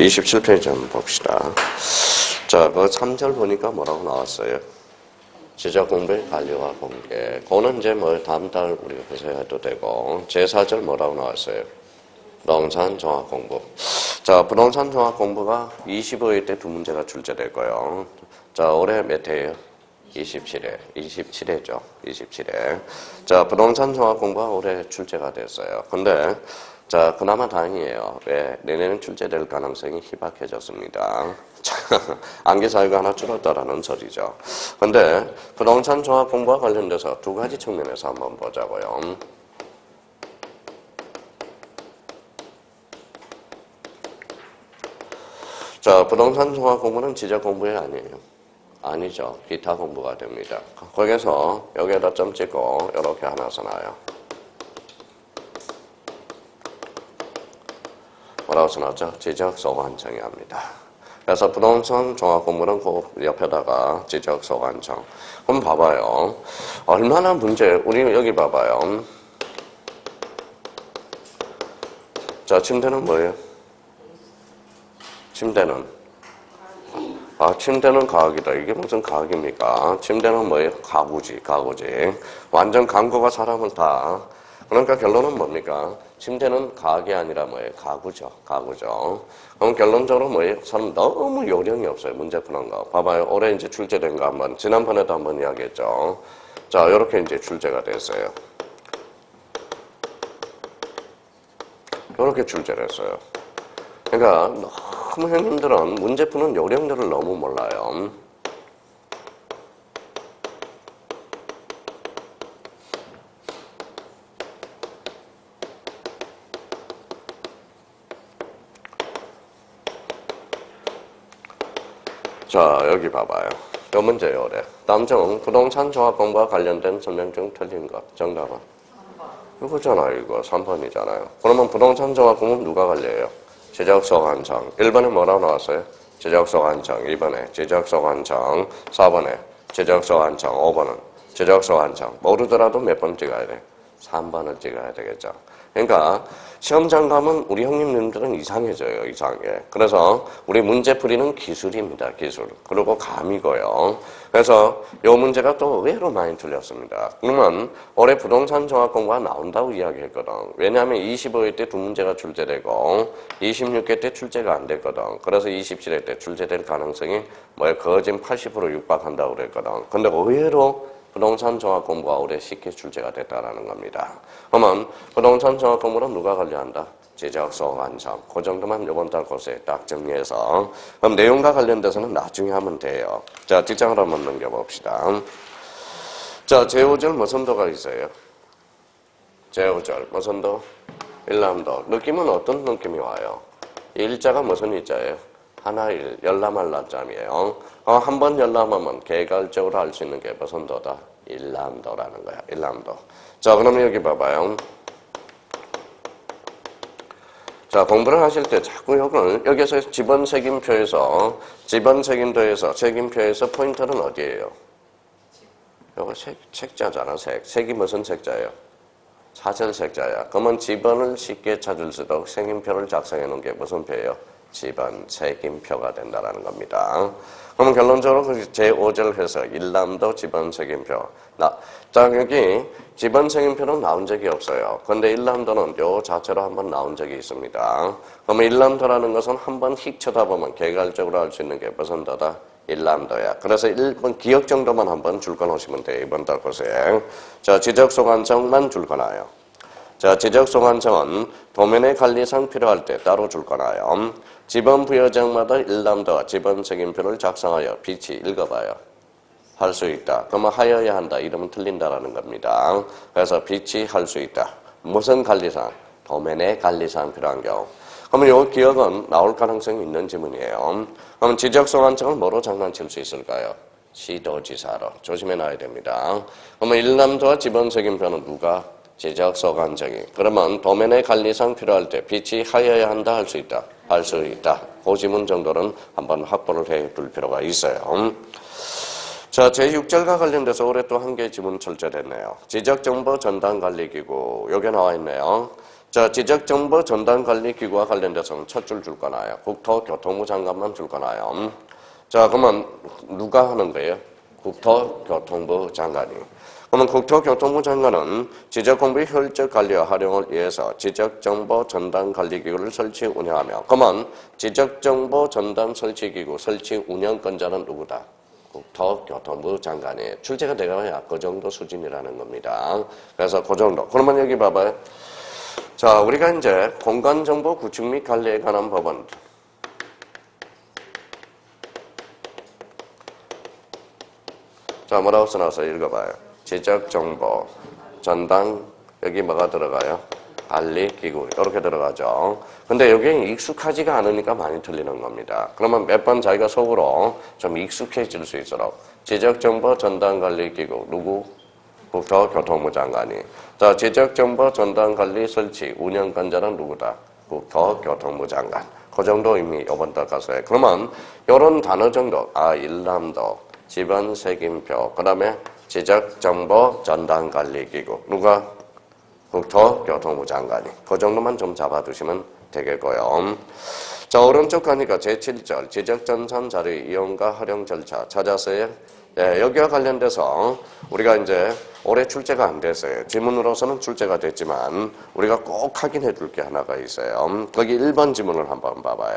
27페이지 한번 봅시다. 자, 그 3절 보니까 뭐라고 나왔어요? 지적 공부의 관리와 공개. 그거는 이제 뭐 다음 달 우리가 그래서 해도 되고, 제4절 뭐라고 나왔어요? 부동산 종합 공부. 자, 부동산 종합 공부가 25회 때 두 문제가 출제될 거예요. 자, 올해 몇 회예요? 27회. 27회죠. 27회. 자, 부동산 종합 공부가 올해 출제가 됐어요. 근데, 자, 그나마 다행이에요. 왜? 내년엔 출제될 가능성이 희박해졌습니다. 안개 사유가 하나 줄었다라는 소리죠. 근데, 부동산 종합 공부와 관련돼서 두 가지 측면에서 한번 보자고요. 자, 부동산 종합 공부는 지적 공부에 아니에요. 아니죠. 기타 공부가 됩니다. 거기서 여기에다 점 찍고 이렇게 하나 써놔요. 뭐라고 써놨죠? 지적 소관청이 합니다. 그래서 부동산 종합 공부는 그 옆에다가 지적 소관청. 한번 봐봐요. 얼마나 문제, 우리 여기 봐봐요. 자, 침대는 뭐예요? 침대는 침대는 가학이다. 이게 무슨 가학입니까? 침대는 뭐예요? 가구지. 완전 강구가 사람을 다. 그러니까 결론은 뭡니까? 침대는 가학이 아니라 뭐예요? 가구죠. 그럼 결론적으로 뭐예요? 사람 너무 요령이 없어요. 문제 푸는 거. 봐봐요. 올해 이제 출제된 거 한번, 지난번에도 한번 이야기했죠. 자, 이렇게 이제 출제가 됐어요. 이렇게 출제를 했어요. 그러니까 너무 형님들은 문제 푸는 요령들을 너무 몰라요. 자, 여기 봐봐요. 요 문제예요, 올해. 다음 중 부동산 종합 공부와 관련된 설명 중 틀린 것. 정답은? 3번. 이거잖아요, 이거. 3번이잖아요. 그러면 부동산 종합 공부는 누가 관리해요? 지적소관청. 1번에 뭐라고 나왔어요? 지적소관청. 2번에 지적소관청. 4번에 지적소관청. 5번은 지적소관청. 모르더라도 몇 번 찍어야 돼? 3번을 찍어야 되겠죠. 그러니까 시험장 가면 우리 형님들은 이상해져요. 이상해. 그래서 우리 문제 풀이는 기술입니다. 기술. 그리고 감이고요. 그래서 이 문제가 또 의외로 많이 틀렸습니다. 그러면 올해 부동산 종합 공부가 나온다고 이야기했거든. 왜냐하면 25회 때 두 문제가 출제되고 26회 때 출제가 안 됐거든. 그래서 27회 때 출제될 가능성이 거진 80% 육박한다고 그랬거든. 근데 의외로 부동산 종합 공부가 올해 쉽게 출제가 됐다라는 겁니다. 그러면 부동산 종합 공부는 누가 관리한다? 지적소관청. 그 정도만 이번 달 코스에 딱 정리해서. 그럼 내용과 관련돼서는 나중에 하면 돼요. 자, 뒷장을 한번 넘겨봅시다. 자, 제5절 무선도가 있어요. 제5절 무선도, 일람도. 느낌은 어떤 느낌이 와요? 일자가 무슨 일자예요? 하나일, 열람할람잠이에요. 한 번 열람하면 개괄적으로 할 수 있는 게 무선도다? 일람도라는 거야. 일람도. 자, 그러면 여기 봐봐요. 자, 공부를 하실 때 자꾸 여기서 지번 책임표에서 책임표에서 포인트는 어디예요? 요거 책자잖아, 색이 무슨 색자예요? 사절 색자야. 그러면 지번을 쉽게 찾을 수 있도록 책임표를 작성해 놓은 게 무슨 표예요? 지번 책임표가 된다라는 겁니다. 그러면 결론적으로 제5절 해서 일람도 지번 책임표. 자, 여기 지번 책임표는 나온 적이 없어요. 근데 일람도는 요 자체로 한번 나온 적이 있습니다. 그러면 일람도라는 것은 한번 휙 쳐다보면 개괄적으로 할 수 있는 게 무슨 도다? 일람도야. 그래서 1번 기억 정도만 한번 줄거놓으시면 돼요. 이번 달 고생. 자, 지적소관청만 줄거놔요. 자, 지적소관청은 도면의 관리상 필요할 때 따로 줄거나요. 지번 부여장마다 일람도와 지번 책임표를 작성하여 빛이 읽어봐요. 할 수 있다. 그러면 하여야 한다. 이러면 틀린다라는 겁니다. 그래서 빛이 할 수 있다. 무슨 관리상? 도면의 관리상 필요한 경우. 그러면 이 기억은 나올 가능성이 있는 지문이에요. 그럼 지적소관청은 뭐로 장난칠 수 있을까요? 시도지사로. 조심해 놔야 됩니다. 그러면 일람도와 지번 책임표는 누가? 지적소관청이. 그러면 도면의 관리상 필요할 때 빛이 하여야 한다, 할 수 있다. 할 수 있다. 그 지문 정도는 한번 확보를 해둘 필요가 있어요. 자, 제6절과 관련돼서 올해 또 한 개의 지문 출제됐네요. 지적정보 전담관리기구. 여기 나와 있네요. 자, 지적정보 전담관리기구와 관련돼서는 첫 줄 줄 거나요? 국토교통부 장관만 줄 거나요? 자, 그러면 누가 하는 거예요? 국토교통부 장관이. 그러면 국토교통부 장관은 지적공부의 효율적 관리와 활용을 위해서 지적정보 전담관리기구를 설치 운영하며, 그러면 지적정보 전담 설치기구 설치 운영권자는 누구다? 국토교통부 장관이. 출제가 되어야 그 정도 수준이라는 겁니다. 그래서 그 정도. 그러면 여기 봐봐요. 자, 우리가 이제 공간정보 구축 및 관리에 관한 법은 자, 뭐라고 써놔서 읽어봐요. 지적정보 전담 여기 뭐가 들어가요? 관리기구 이렇게 들어가죠. 근데 여기 익숙하지가 않으니까 많이 틀리는 겁니다. 그러면 몇 번 자기가 속으로 좀 익숙해질 수 있도록 지적정보 전담관리기구 누구? 국토교통부 장관이. 자, 지적정보 전담관리 설치 운영권자는 누구다? 국토교통부 장관. 그 정도 이미 이번 달 가서요. 그러면 이런 단어 정도, 일람도, 지번 책임표, 그 다음에 지적정보 전담관리기구 누가? 국토교통부 장관이. 그 정도만 좀 잡아두시면 되겠고요. 자, 오른쪽 가니까 제7절 지적전산 자료 이용과 활용 절차 찾았어요. 네, 여기와 관련돼서 우리가 이제 올해 출제가 안 됐어요. 지문으로서는 출제가 됐지만 우리가 꼭 확인해 줄 게 하나가 있어요. 거기 1번 지문을 한번 봐봐요.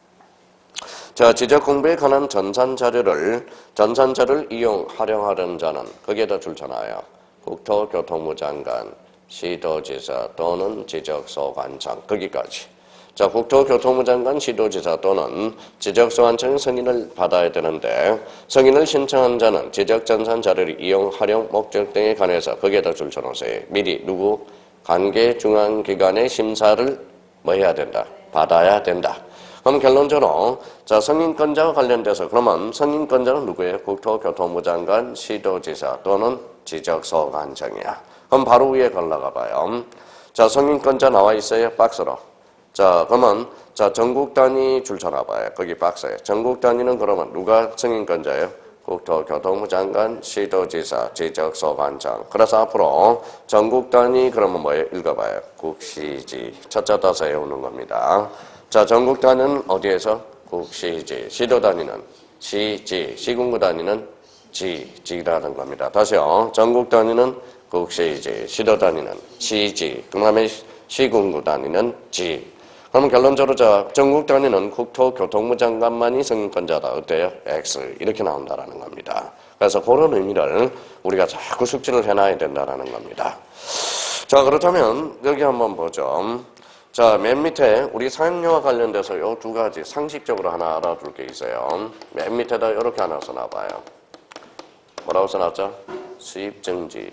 자, 지적공부에 관한 전산자료를 이용, 활용하려는 자는 거기에다 줄잖아요. 국토교통부 장관, 시도지사 또는 지적소관청 거기까지. 자, 국토교통부 장관, 시도지사 또는 지적소관청의 승인을 받아야 되는데 승인을 신청한 자는 지적전산 자료를 이용, 활용, 목적 등에 관해서 거기에다 줄쳐놓으세요. 미리 누구? 관계 중앙기관의 심사를 뭐 해야 된다? 받아야 된다. 그럼 결론적으로 자, 승인권자와 관련돼서 그러면 승인권자는 누구예요? 국토교통부 장관, 시도지사 또는 지적소관청이야. 그럼 바로 위에 걸러가 봐요. 자, 승인권자 나와 있어요? 박스로. 자, 그러면 자, 전국 단위 줄쳐놔 봐요. 거기 박스에. 전국 단위는 그러면 누가 승인권자예요? 국토교통부 장관, 시도지사, 지적소관청. 그래서 앞으로 전국 단위 그러면 뭐예요? 읽어봐요. 국시지. 첫자 따서 외우는 겁니다. 자, 전국 단위는 어디에서? 국시지. 시도 단위는 시지. 시군구 단위는 지라는 겁니다. 다시요. 전국 단위는 국시지. 시도 단위는 시지. 그 다음에 시군구 단위는 지. 그럼 결론적으로 자, 전국 단위는 국토교통부 장관만이 승인권자다. 어때요? X. 이렇게 나온다라는 겁니다. 그래서 그런 의미를 우리가 자꾸 숙지를 해놔야 된다라는 겁니다. 자, 그렇다면 여기 한번 보죠. 자, 맨 밑에 우리 사용료와 관련돼서 요 두 가지 상식적으로 하나 알아둘 게 있어요. 맨 밑에다 이렇게 하나 써놔봐요. 뭐라고 써놨죠? 수입증지.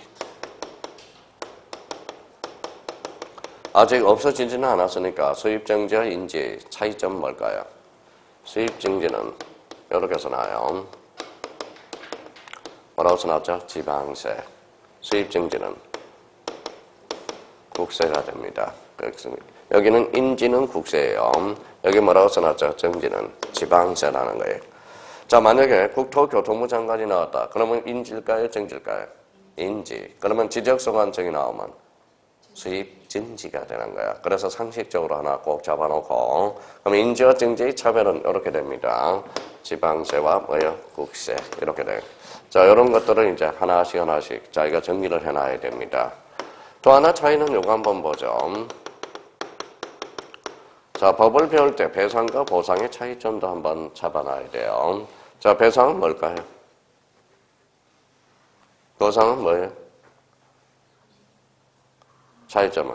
아직 없어지지는 않았으니까 수입증지와 인지의 차이점 뭘까요? 수입증지는 이렇게 써놔요. 뭐라고 써놨죠? 지방세. 수입증지는 국세가 됩니다. 여기는 인지는 국세예요. 여기 뭐라고 써놨죠? 정지는 지방세라는 거예요. 자, 만약에 국토교통부 장관이 나왔다. 그러면 인지일까요? 정지일까요? 인지. 그러면 지적소관청이 나오면 수입 증지가 되는 거야. 그래서 상식적으로 하나 꼭 잡아놓고 그럼 인지와 증지의 차별은 이렇게 됩니다. 지방세와 뭐예요? 국세 이렇게 돼요. 자, 이런 것들을 이제 하나씩 자기가 정리를 해놔야 됩니다. 또 하나 차이는 요거 한번 보죠. 자, 법을 배울 때 배상과 보상의 차이점도 한번 잡아놔야 돼요. 자, 배상은 뭘까요? 보상은 뭐예요? 차이점은?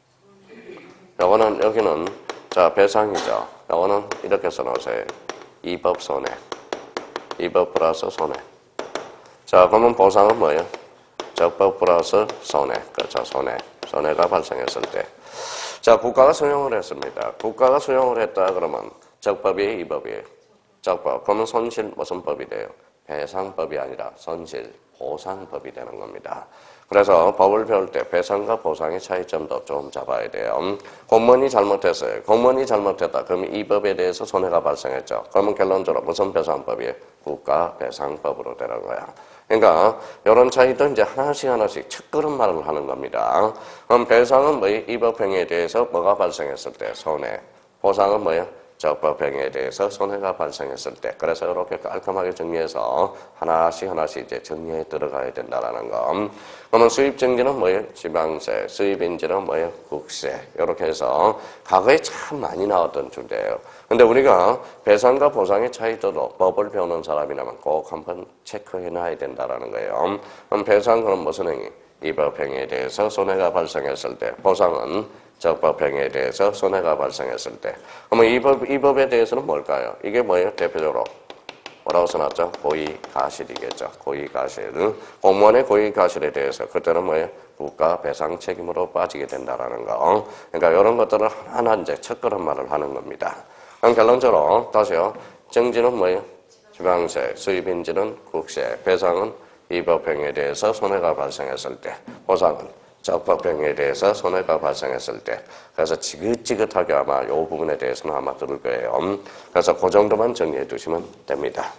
요거는, 여기는, 자, 배상이죠. 요거는 이렇게 써놓으세요. 이법 손해. 이법 플러스 손해. 자, 그러면 보상은 뭐예요? 적법 플러스 손해. 그렇죠, 손해. 손해가 발생했을 때. 자, 국가가 수용을 했습니다. 국가가 수용을 했다 그러면 적법이에요, 이법이에요? 적법. 그러면 손실 무슨 법이 돼요? 배상법이 아니라 선실, 보상법이 되는 겁니다. 그래서 법을 배울 때 배상과 보상의 차이점도 좀 잡아야 돼요. 공무원이 잘못했어요. 공무원이 잘못했다. 그럼 이 법에 대해서 손해가 발생했죠. 그러면 결론적으로 무슨 배상법이에요? 국가배상법으로 되는 거야. 그러니까 이런 차이도 이제 하나씩 첫걸음말을 하는 겁니다. 그럼 배상은 뭐예요? 이 법행위에 대해서 뭐가 발생했을 때 손해. 보상은 뭐예요? 적법행위에 대해서 손해가 발생했을 때. 그래서 이렇게 깔끔하게 정리해서 하나씩 이제 정리해 들어가야 된다라는 거. 그러면 수입증지는 뭐예요? 지방세. 수입인지는 뭐예요? 국세. 이렇게 해서 과거에 참 많이 나왔던 주제예요. 근데 우리가 배상과 보상의 차이도 법을 배우는 사람이라면 꼭 한번 체크해 놔야 된다라는 거예요. 그럼 배상은 무슨 행위? 이 법행위에 대해서 손해가 발생했을 때. 보상은 적법행위에 대해서 손해가 발생했을 때. 그러면 이 법에 대해서는 뭘까요? 이게 뭐예요? 대표적으로 뭐라고 써놨죠? 고의가실이겠죠. 고의가실. 공무원의 고의가실에 대해서 그때는 뭐예요? 국가 배상 책임으로 빠지게 된다라는 거. 그러니까 이런 것들을 하나 이제 첫걸음말을 하는 겁니다. 그럼 결론적으로 다시요. 정지는 뭐예요? 지방세, 수입인지는 국세, 배상은 이 법행위에 대해서 손해가 발생했을 때, 보상은 적법행위에 대해서 손해가 발생했을 때. 그래서 지긋지긋하게 아마 이 부분에 대해서는 아마 들을 거예요. 그래서 그 정도만 정리해 두시면 됩니다.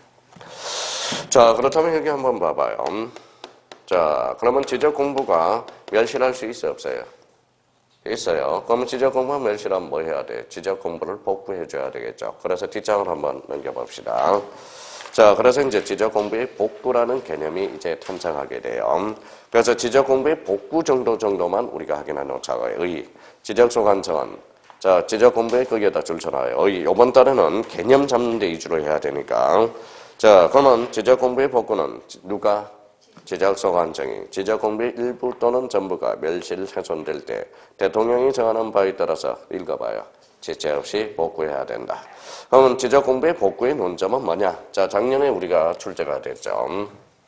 자, 그렇다면 여기 한번 봐봐요. 자, 그러면 지적 공부가 멸실할 수 있어요, 없어요? 있어요. 그러면 지적 공부가 멸실하면 뭐 해야 돼? 지적 공부를 복구해 줘야 되겠죠. 그래서 뒷장을 한번 넘겨봅시다. 자, 그래서 이제 지적 공부의 복구라는 개념이 이제 탄생하게 돼요. 그래서 지적 공부의 복구 정도만 우리가 확인해 놓자고요. 의, 지적소 관청은 자, 지적 공부에 거기에다 줄쳐놔요. 의, 요번 달에는 개념 잡는 데 위주로 해야 되니까. 자, 그러면 지적 공부의 복구는 누가? 지적소 관청이 지적 공부의 일부 또는 전부가 멸실 훼손될 때 대통령이 정하는 바에 따라서 읽어봐요. 지체 없이 복구해야 된다. 그러면 지적 공부의 복구의 논점은 뭐냐? 자, 작년에 우리가 출제가 됐죠.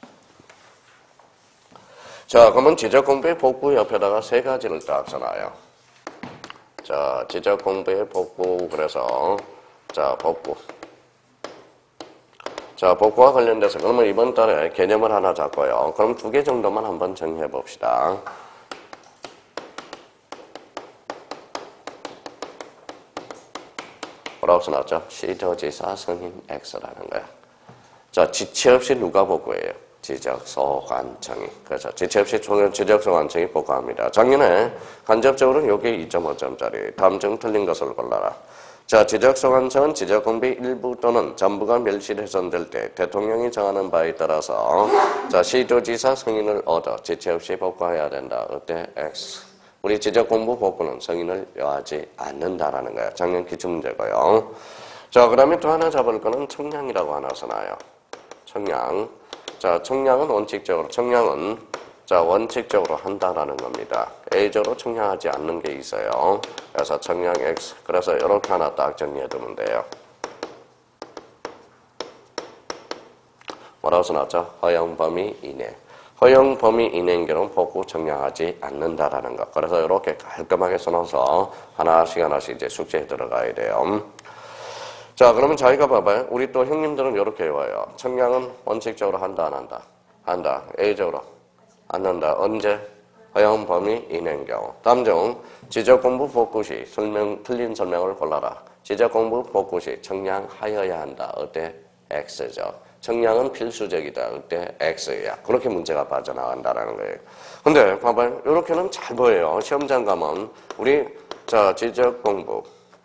자, 그러면 지적 공부의 복구 옆에다가 세 가지를 딱 써놔요. 자, 지적 공부의 복구, 그래서, 자, 복구. 자, 복구와 관련돼서 그러면 이번 달에 개념을 하나 잡고요. 그럼 2개 정도만 한번 정리해 봅시다. 뭐라고 써놨죠? 시도지사 승인 X라는 거야. 자, 지체 없이 누가 복구해요? 지적소관청이. 그래서 지체 없이 지적소관청이 복구합니다. 작년에 간접적으로 요게 2.5점짜리. 다음 중 틀린 것을 골라라. 자, 지적소관청은 지적공부의 일부 또는 전부가 멸실 훼손될 때 대통령이 정하는 바에 따라서 자, 시도지사 승인을 얻어 지체 없이 복구해야 된다. 어때? X. 우리 지적공부 복구는 승인을 요하지 않는다라는 거야. 작년 기출문제고요. 자, 그 다음에 또 하나 잡을 거는 청량이라고 하나 써놔요. 청량. 자, 청량은 원칙적으로, 자, 원칙적으로 한다라는 겁니다. A적으로 청량하지 않는 게 있어요. 그래서 청량 X. 그래서 이렇게 하나 딱 정리해 두면 돼요. 뭐라고 써놨죠? 허용 범위 이내. 허용 범위 이내인 경우는 복구 청량하지 않는다라는 것. 그래서 이렇게 깔끔하게 써놔서 하나씩 이제 숙제에 들어가야 돼요. 자, 그러면 자기가 봐봐요. 우리 또 형님들은 이렇게 외워요. 청량은 원칙적으로 한다, 안 한다? 한다. A적으로. 않는다. 언제? 허용 범위 이내인 경우. 다음 중 지적공부 복구 시 틀린 설명을 골라라. 지적공부 복구 시 청량하여야 한다. 어때? X죠. 청량은 필수적이다. 그때 X야. 그렇게 문제가 빠져나간다는 거예요. 근데 봐봐요. 이렇게는 잘 보여요. 시험장 가면 우리 자, 지적공부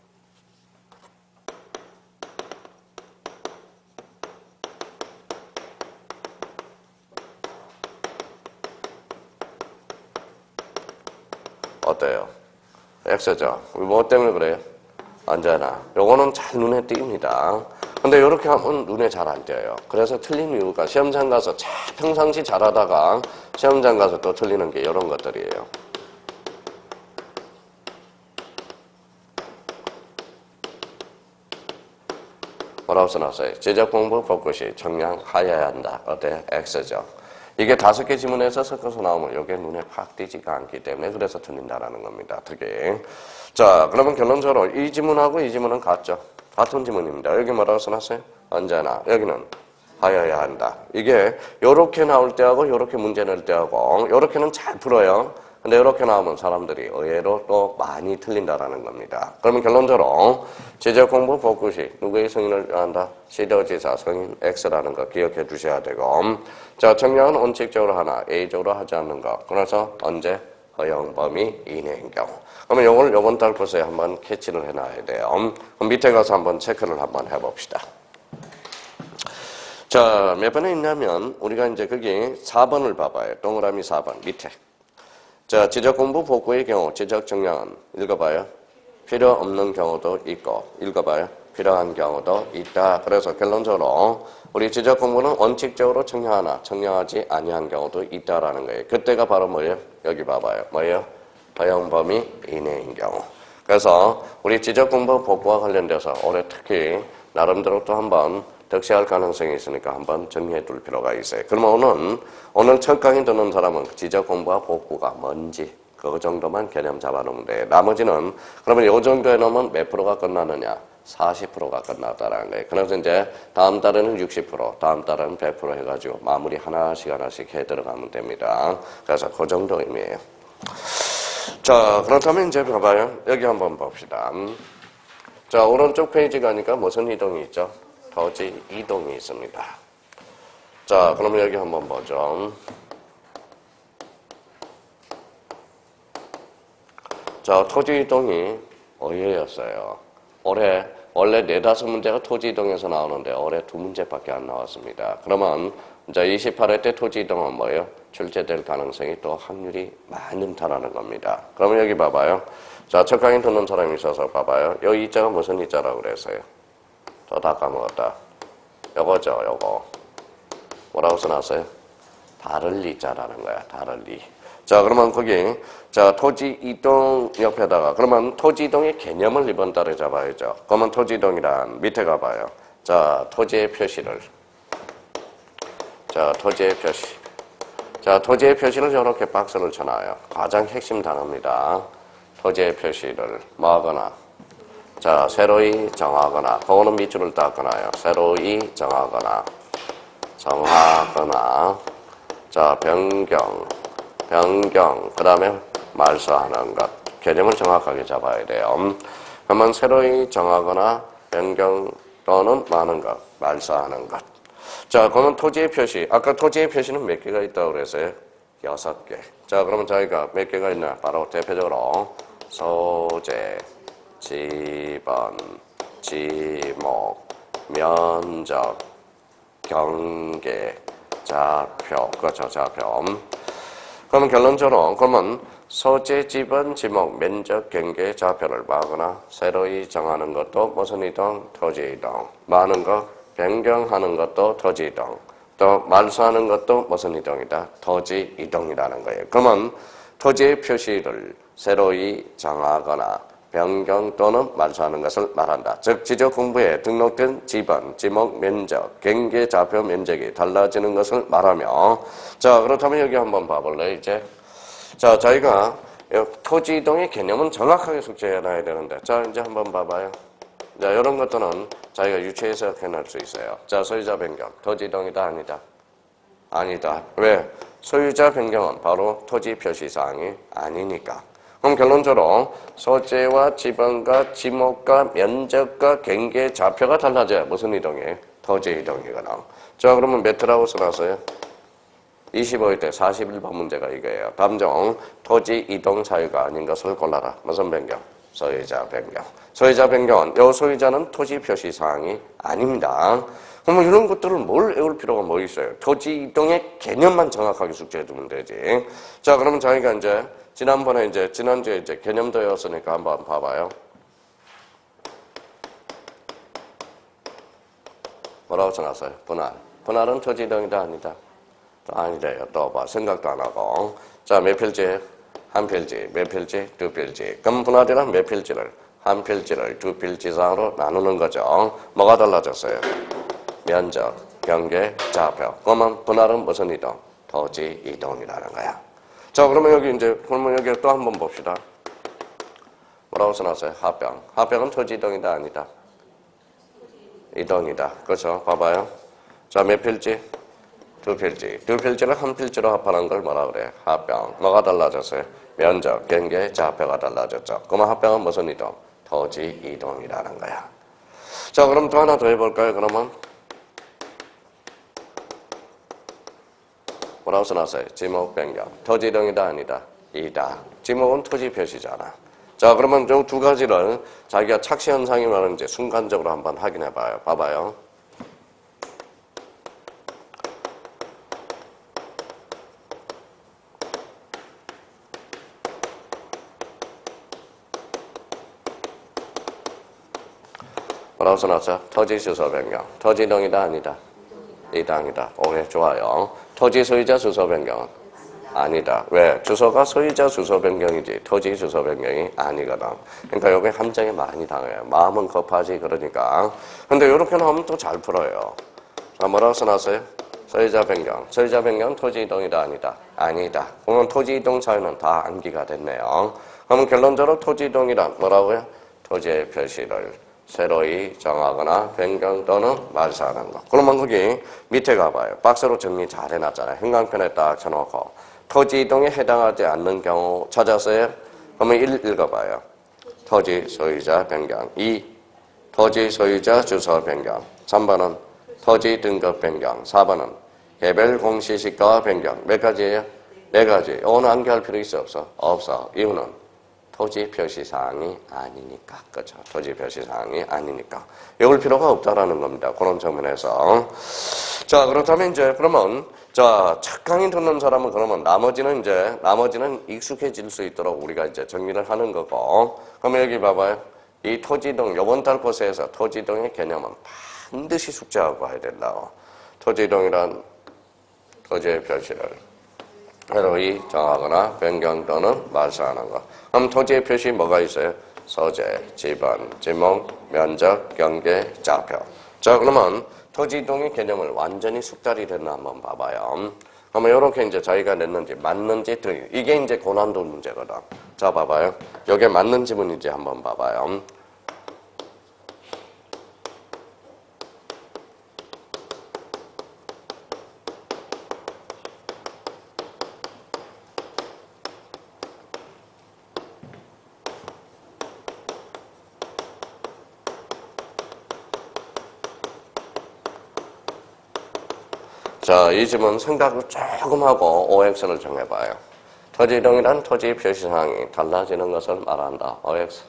어때요? X죠. 뭐 때문에 그래요? 언제나. 요거는 잘 눈에 띕니다. 근데 이렇게 하면 눈에 잘 안 띄어요. 그래서 틀린 이유가 시험장 가서 평상시 잘하다가 시험장 가서 또 틀리는 게 이런 것들이에요. 뭐라고 써놨어요? 지적공부 복구 시 청량하여야 한다. 어때? X죠. 이게 5개 지문에서 섞어서 나오면 이게 눈에 팍 띄지가 않기 때문에 그래서 틀린다라는 겁니다. 특히. 자, 그러면 결론적으로 이 지문하고 이 지문은 같죠? 같은 지문입니다. 여기 뭐라고 써놨어요? 언제나. 여기는 하여야 한다. 이게 요렇게 나올 때하고 요렇게 문제 낼 때하고 요렇게는 잘 풀어요. 근데 이렇게 나오면 사람들이 의외로 또 많이 틀린다라는 겁니다. 그러면 결론적으로 지적 공부 복구시 누구의 승인을 한다? 시도지사 승인 X라는 거 기억해 주셔야 되고, 자 청량은 원칙적으로 하나, A적으로 하지 않는 거. 그래서 언제? 허용 범위 이내인 경우. 그러면 요걸 요번 달 거서에 한번 캐치를 해놔야 돼요. 그럼 밑에 가서 한번 체크를 한번 해봅시다. 자, 몇 번에 있냐면 우리가 이제 거기 4번을 봐봐요. 동그라미 4번 밑에. 자, 지적 공부 복구의 경우 지적 정량은 읽어봐요. 필요 없는 경우도 있고 읽어봐요. 필요한 경우도 있다. 그래서 결론적으로 우리 지적 공부는 원칙적으로 청량하나 청량하지 아니한 경우도 있다라는 거예요. 그때가 바로 뭐예요? 여기 봐봐요. 뭐예요? 허용 범위 이내인 경우. 그래서 우리 지적 공부 복구와 관련돼서 올해 특히 나름대로 또 한번 득세할 가능성이 있으니까 한번 정리해 둘 필요가 있어요. 그러면 오늘 첫 강의 듣는 사람은 지적 공부와 복구가 뭔지 그 정도만 개념 잡아놓으면 돼. 나머지는 그러면 요 정도에 놓으면 몇 프로가 끝나느냐? 40%가 끝났다라는 거예요. 그래서 이제 다음 달에는 60%, 다음 달에는 100% 해가지고 마무리 하나씩 해 들어가면 됩니다. 그래서 그 정도 의미예요. 자, 그렇다면 이제 봐봐요. 여기 한번 봅시다. 자, 오른쪽 페이지 가니까 무슨 이동이 있죠? 토지 이동이 있습니다. 자, 그러면 여기 한번 보죠. 자, 토지 이동이 어예였어요. 올해 원래 4-5문제가 토지 이동에서 나오는데 올해 2문제밖에 안 나왔습니다. 그러면 이제 28회 때 토지 이동은 뭐예요? 출제될 가능성이 또 확률이 많다라는 겁니다. 그러면 여기 봐봐요. 자, 첫 강의 듣는 사람이 있어서 봐봐요. 여기 이자가 무슨 이자라고 그랬어요? 저 다 까먹었다. 요거죠, 요거. 뭐라고 써놨어요? 다를 이자라는 거야, 다를 이. 자, 그러면 거기, 자, 토지 이동 옆에다가, 그러면 토지 이동의 개념을 이번 달에 잡아야죠. 그러면 토지 이동이란 밑에 가봐요. 자, 토지의 표시를. 자, 토지의 표시. 자, 토지의 표시를 이렇게 박스를 쳐놔요. 가장 핵심 단어입니다. 토지의 표시를 뭐 하거나, 자, 새로이 정하거나, 그거는 밑줄을 닦거나요. 새로이 정하거나, 자, 변경, 그 다음에 말소하는 것. 개념을 정확하게 잡아야 돼요. 그러면 새로이 정하거나, 변경 또는 많은 것, 말소하는 것. 자, 그러면 토지의 표시. 아까 토지의 표시는 몇 개가 있다고 그랬어요? 6개. 자, 그러면 저희가 몇 개가 있나? 바로 대표적으로 소재, 지번, 지목, 면적, 경계, 좌표. 그렇죠, 좌표. 그러면 결론적으로 그러면 소재, 지번, 지목, 면적, 경계, 좌표를 막거나 새로이 정하는 것도 무슨 이동? 토지 이동. 많은 것, 변경하는 것도 토지 이동. 또 말소하는 것도 무슨 이동이다? 토지 이동이라는 거예요. 그러면 토지의 표시를 새로이 정하거나 변경 또는 말소하는 것을 말한다. 즉 지적 공부에 등록된 지번, 지목, 면적, 경계, 좌표, 면적이 달라지는 것을 말하며, 자, 그렇다면 여기 한번 봐볼래 이제. 자, 저희가 토지 이동의 개념은 정확하게 숙지해놔야 되는데, 자, 이제 한번 봐봐요. 자, 이런 것들은 자기가 유추해서 해낼 수 있어요. 자, 소유자 변경, 토지 이동이다 아니다? 아니다. 왜? 소유자 변경은 바로 토지 표시사항이 아니니까. 그럼 결론적으로 소재와 지번과 지목과 면적과 경계 좌표가 달라져야 무슨 이동이에요? 토지 이동이거나. 자, 그러면 몇 회라고 써놨어요? 25일 때 41번 문제가 이거예요. 감정 토지 이동 사유가 아닌 것을 골라라. 무슨 변경? 소유자 변경. 소유자 변경은 이 소유자는 토지 표시 사항이 아닙니다. 그러면 이런 것들을 뭘 외울 필요가 뭐 있어요? 토지 이동의 개념만 정확하게 숙지해 두면 되지. 자, 그러면 저희가 이제 지난주에 이제 개념도였으니까 한번 봐봐요. 뭐라고 써놨어요? 분할. 분할은 토지 이동이다 아니다? 아니래요. 또 봐. 생각도 안 하고. 자, 몇 필지? 한 필지. 몇 필지? 두 필지. 그럼 분할이란 몇 필지를? 한 필지를 두 필지 이상으로 나누는 거죠. 뭐가 달라졌어요? 면적, 경계, 좌표. 그러면 분할은 무슨 이동? 토지 이동이라는 거야. 자, 그러면 여기 또 한번 봅시다. 뭐라고 써놨어요? 합병. 합병은 토지 이동이다 아니다? 이동이다. 그렇죠? 봐봐요. 자, 몇 필지? 두 필지. 두 필지를 한 필지로 합하는 걸 뭐라 그래? 합병. 뭐가 달라졌어요? 면적, 경계, 좌표가 달라졌죠. 그러면 합병은 무슨 이동? 토지 이동이라는 거야. 자, 그럼 또 하나 더 해볼까요? 그러면 뭐라고 써놨어요? 지목 변경. 토지 이동이다 아니다? 이다. 지목은 토지 표시잖아. 자, 그러면 이 두 가지를 자기가 착시 현상이 많은지 순간적으로 한번 확인해 봐요. 봐봐요. 뭐라고 써놨어? 토지 주소 변경. 토지 이동이다 아니다? 이당이다. 오케이, 좋아요. 토지 소유자 주소 변경은? 아니다. 왜? 주소가 소유자 주소 변경이지 토지 주소 변경이 아니거든. 그러니까 여기 함정에 많이 당해요. 마음은 급하지 그러니까. 근데 이렇게 나오면 또 잘 풀어요. 자, 뭐라고 써놨어요? 소유자 변경. 소유자 변경은 토지 이동이다 아니다? 아니다. 그러면 토지 이동 사유는 다 암기가 됐네요. 그러면 결론적으로 토지 이동이란 뭐라고요? 토지의 표시를 새로이 정하거나 변경 또는 말소하는 거. 그러면 거기 밑에 가봐요. 박스로 정리 잘 해놨잖아요. 형광펜에 딱 쳐놓고 토지 이동에 해당하지 않는 경우 찾았어요? 그러면 1 읽어봐요. 토지 소유자 변경. 2. 토지 소유자 주소 변경. 3번은 토지 등급 변경. 4번은 개별 공시지가 변경. 몇 가지예요? 4가지. 이거는 암기할 필요 있어 없어? 없어. 이유는 토지 표시사항이 아니니까. 그죠? 토지 표시사항이 아니니까. 읽을 필요가 없다라는 겁니다. 그런 측면에서. 자, 그렇다면 이제 그러면 자, 첫 강의 듣는 사람은 그러면 나머지는 익숙해질 수 있도록 우리가 이제 정리를 하는 거고. 그러면 여기 봐봐요. 이 토지이동, 요번 달 코스에서 토지이동의 개념은 반드시 숙지하고 가야 된다고. 토지이동이란 토지의 표시를 새로이 정하거나 변경 또는 말소하는 것. 그럼 토지의 표시 뭐가 있어요? 소재, 지번, 지목, 면적, 경계, 좌표. 자, 그러면 토지 이동의 개념을 완전히 숙달이 됐나 한번 봐봐요. 그러면 이렇게 이제 저희가 냈는지 맞는지 이게 이제 고난도 문제거든. 자, 봐봐요. 이게 맞는 지문인지 한번 봐봐요. 자, 이 지문 생각을 조금 하고 OX를 정해봐요. 토지 이동이란 토지 표시사항이 달라지는 것을 말한다. OX.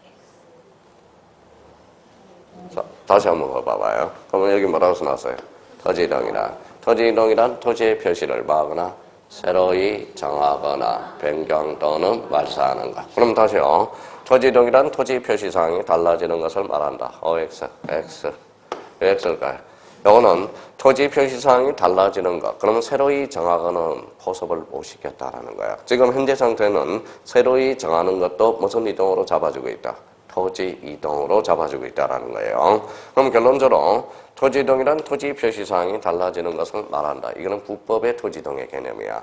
자, 다시 한번 봐봐요. 그러면 여기 뭐라고 써놨어요? 토지 이동이란 토지의 표시를 뭐하거나 새로이 정하거나 변경 또는 말소하는 것. 그럼 다시요. 토지 이동이란 토지 표시사항이 달라지는 것을 말한다. OX, X. 왜 X일까요? 이거는 토지 표시사항이 달라지는 것. 그러면 새로이 정하거는 포섭을 못 시켰다라는 거야. 지금 현재 상태는 새로이 정하는 것도 무슨 이동으로 잡아주고 있다? 토지 이동으로 잡아주고 있다라는 거예요. 그럼 결론적으로 토지 이동이란 토지 표시사항이 달라지는 것을 말한다. 이거는 국법의 토지 이동의 개념이야.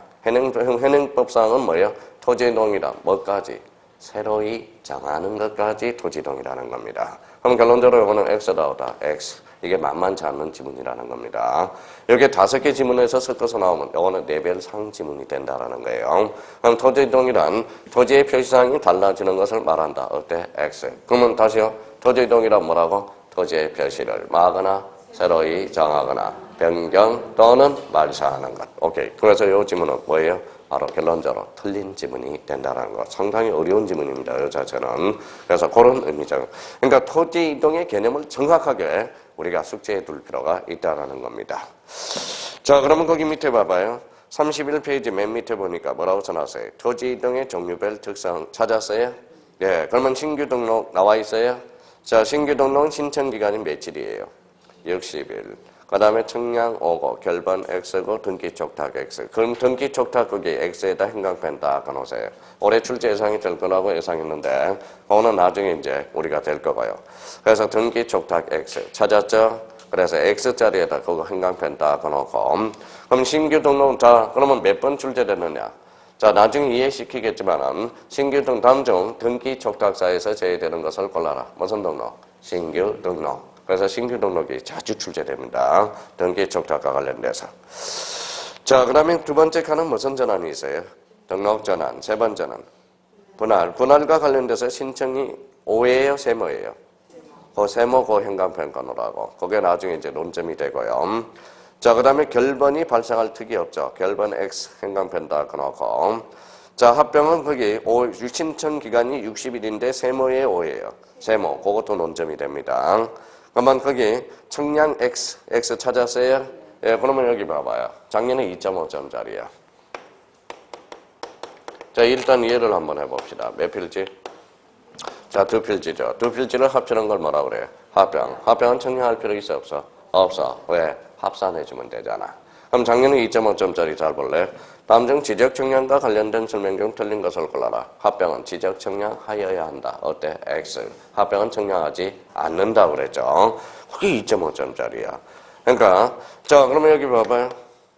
현행법상은 뭐예요? 토지 이동이란 뭐까지? 새로이 정하는 것까지 토지 이동이라는 겁니다. 그럼 결론적으로 이거는 X다. X. 이게 만만치 않는 지문이라는 겁니다. 이렇게 5개 지문에서 섞어서 나오면 이거는 레벨 상 지문이 된다라는 거예요. 그럼 토지 이동이란 토지의 표시사항이 달라지는 것을 말한다. 어때? X. 그러면 다시요. 토지 이동이란 뭐라고? 토지의 표시를 마거나 새로이 정하거나 변경 또는 말소하는 것. 오케이. 그래서 이 지문은 뭐예요? 바로 결론적으로 틀린 지문이 된다는 거. 상당히 어려운 지문입니다. 이 자체는. 그래서 그런 의미죠. 그러니까 토지 이동의 개념을 정확하게 우리가 숙지해 둘 필요가 있다는 겁니다. 자, 그러면 거기 밑에 봐봐요. 31페이지 맨 밑에 보니까 뭐라고 써놨어요? 토지 이동의 종류별 특성 찾았어요? 예, 그러면 신규 등록 나와 있어요? 자, 신규 등록 신청 기간이 며칠이에요? 60일. 그 다음에 청량 오고 결번 X고 등기 촉탁 X. 그럼 등기 촉탁 거기 X에다 형광펜 딱 넣으세요. 올해 출제 예상이 될 거라고 예상했는데 그거는 나중에 이제 우리가 될 거고요. 그래서 등기 촉탁 X 찾았죠? 그래서 X자리에다 그거 형광펜 딱 넣고 그럼 신규 등록 자 그러면 몇 번 출제됐느냐? 자 나중에 이해시키겠지만은 신규 등록 다음 중 등기 촉탁사에서 제외되는 것을 골라라. 무슨 등록? 신규 등록. 그래서 신규 등록이 자주 출제됩니다. 등기 촉탁과 관련돼서. 자, 그 다음에 두 번째 칸은 무슨 전환이 있어요? 등록 전환. 세 번째는 분할. 분할과 관련돼서 신청이 5예요, 세모예요? 그 세모, 그 행간평가노라고. 그게 나중에 이제 논점이 되고요. 자, 그 다음에 결번이 발생할 특이 없죠. 결번 X 행간편다 그놓고. 자, 합병은 거기 신청 기간이 60일인데 세모의 5예요. 세모. 그것도 논점이 됩니다. 그러면 거기 청량 X 찾았어요? 예, 그러면 여기 봐봐요. 작년에 2.5점짜리야. 자, 일단 이해를 한번 해봅시다. 몇 필지? 자, 두 필지죠. 두 필지를 합치는 걸 뭐라 그래요? 합병. 합병은 청량할 필요 있어, 없어? 없어. 왜? 합산해주면 되잖아. 그럼 작년에 2.5점짜리 잘 볼래? 다음 중 지적 청량과 관련된 설명 중 틀린 것을 골라라. 합병은 지적 청량하여야 한다. 어때? X. 합병은 청량하지 않는다 그랬죠. 그게 2.5점짜리야. 그러니까 자, 그러면 여기 봐봐요.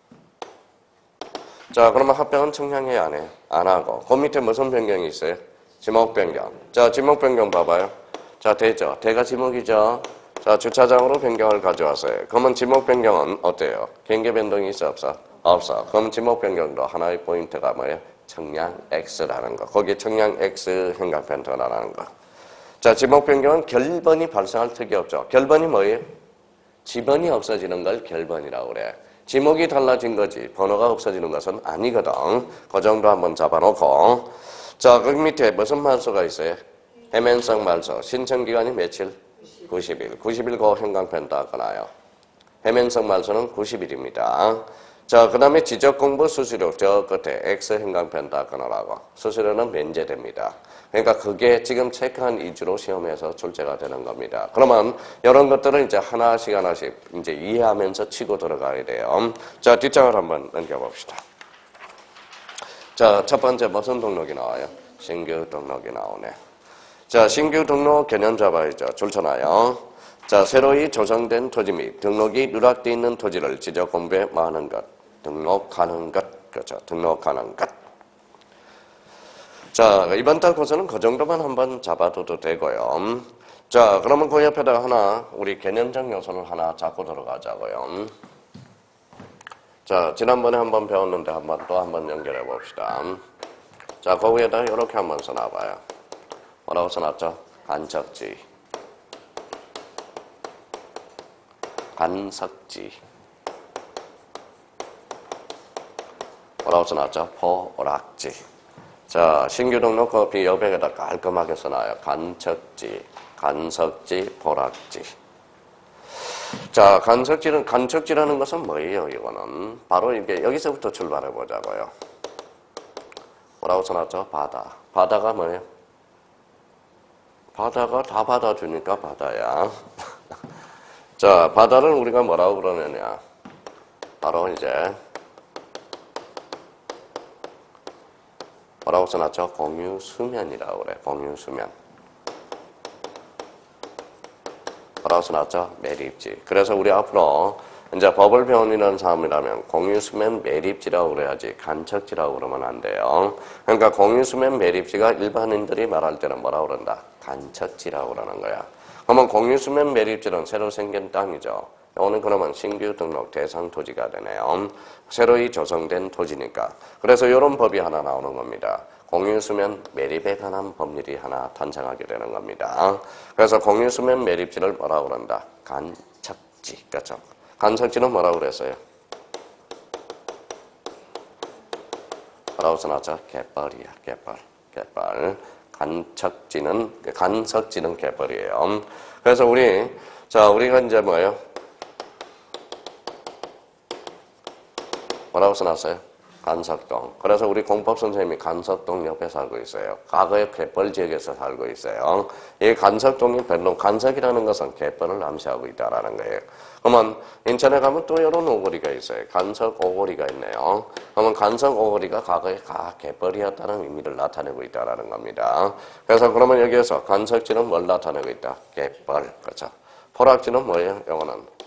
자, 그러면 합병은 청량해야 안 해? 안 하고. 그 밑에 무슨 변경이 있어요? 지목 변경. 자, 지목 변경 봐봐요. 자, 되죠. 대가 지목이죠. 자, 주차장으로 변경을 가져왔어요. 그러면 지목 변경은 어때요? 경계 변동이 있어, 없어? 없어. 그럼 지목 변경도 하나의 포인트가 뭐예요? 청량 X라는 거. 거기에 청량 X 행간 변동이라는 거. 자, 지목 변경은 결번이 발생할 특이 없죠. 결번이 뭐예요? 지번이 없어지는 걸 결번이라고 그래. 지목이 달라진 거지 번호가 없어지는 것은 아니거든. 그 정도 한번 잡아놓고. 자, 거기 밑에 무슨 말소가 있어요? 해면성 말소. 신청기간이 며칠? 90일. 90일 그 행간편 다 끊어요. 해면성 말소는 90일입니다. 자, 그 다음에 지적공부 수수료 저 끝에 X 행간편 다 끊으라고. 수수료는 면제됩니다. 그러니까 그게 지금 체크한 위주로 시험에서 출제가 되는 겁니다. 그러면 이런 것들은 이제 하나씩 이제 이해하면서 치고 들어가야 돼요. 자, 뒷장을 한번 넘겨봅시다. 자, 첫 번째 무슨 등록이 나와요? 신규 등록이 나오네. 자, 신규 등록 개념 잡아야죠. 줄쳐놔요. 자, 새로이 조성된 토지 및 등록이 누락되어 있는 토지를 지적 공부에 뭐하는 것? 등록하는 것. 그렇죠. 등록하는 것. 자, 이번 달 코스는 그 정도만 한번 잡아둬도 되고요. 자, 그러면 그 옆에다가 하나 우리 개념적 요소를 하나 잡고 들어가자고요. 자, 지난번에 한번 배웠는데 또 한번 연결해 봅시다. 자, 거기에다가 이렇게 한번 써놔봐요. 뭐라고 써놨죠? 간척지. 간석지. 뭐라고 써놨죠? 포락지. 자, 신규 등록 커피 여백에다 깔끔하게 써놔요. 간척지, 간석지, 포락지. 자, 간척지라는 것은 뭐예요, 이거는? 바로 이게 여기서부터 출발해 보자고요. 뭐라고 써놨죠? 바다. 바다가 뭐예요? 바다가 다 받아주니까 바다야. 자, 바다를 우리가 뭐라고 그러느냐? 바로 이제 뭐라고 써놨죠? 공유수면이라고 그래. 공유수면. 뭐라고 써놨죠? 매립지. 그래서 우리 앞으로 이제 법을 배우는 사람이라면 공유수면 매립지라고 그래야지 간척지라고 그러면 안 돼요. 그러니까 공유수면 매립지가 일반인들이 말할 때는 뭐라고 그런다? 간척지라고 그러는 거야. 그러면 공유수면 매립지는 새로 생긴 땅이죠. 오늘 그러면 신규 등록 대상 토지가 되네요. 새로이 조성된 토지니까. 그래서 이런 법이 하나 나오는 겁니다. 공유수면 매립에 관한 법률이 하나 탄생하게 되는 겁니다. 그래서 공유수면 매립지를 뭐라고 그런다? 간척지. 그렇죠? 간척지는 뭐라고 그랬어요? 뭐라고 써놨죠? 갯벌이야. 갯벌. 간석지는 갯벌이에요. 그래서 우리가 이제 뭐예요? 뭐라고 써놨어요? 간석동. 그래서 우리 공법 선생님이 간석동 옆에 살고 있어요. 과거에 갯벌 지역에서 살고 있어요. 이 간석동이 별로 간석이라는 것은 갯벌을 암시하고 있다라는 거예요. 그러면 인천에 가면 또 이런 오거리가 있어요. 간석 오거리가 있네요. 그러면 간석 오거리가 과거에 갯벌이었다는 의미를 나타내고 있다라는 겁니다. 그래서 그러면 여기에서 간석지는 뭘 나타내고 있다? 갯벌. 그렇죠. 포락지는 뭐예요? 이거는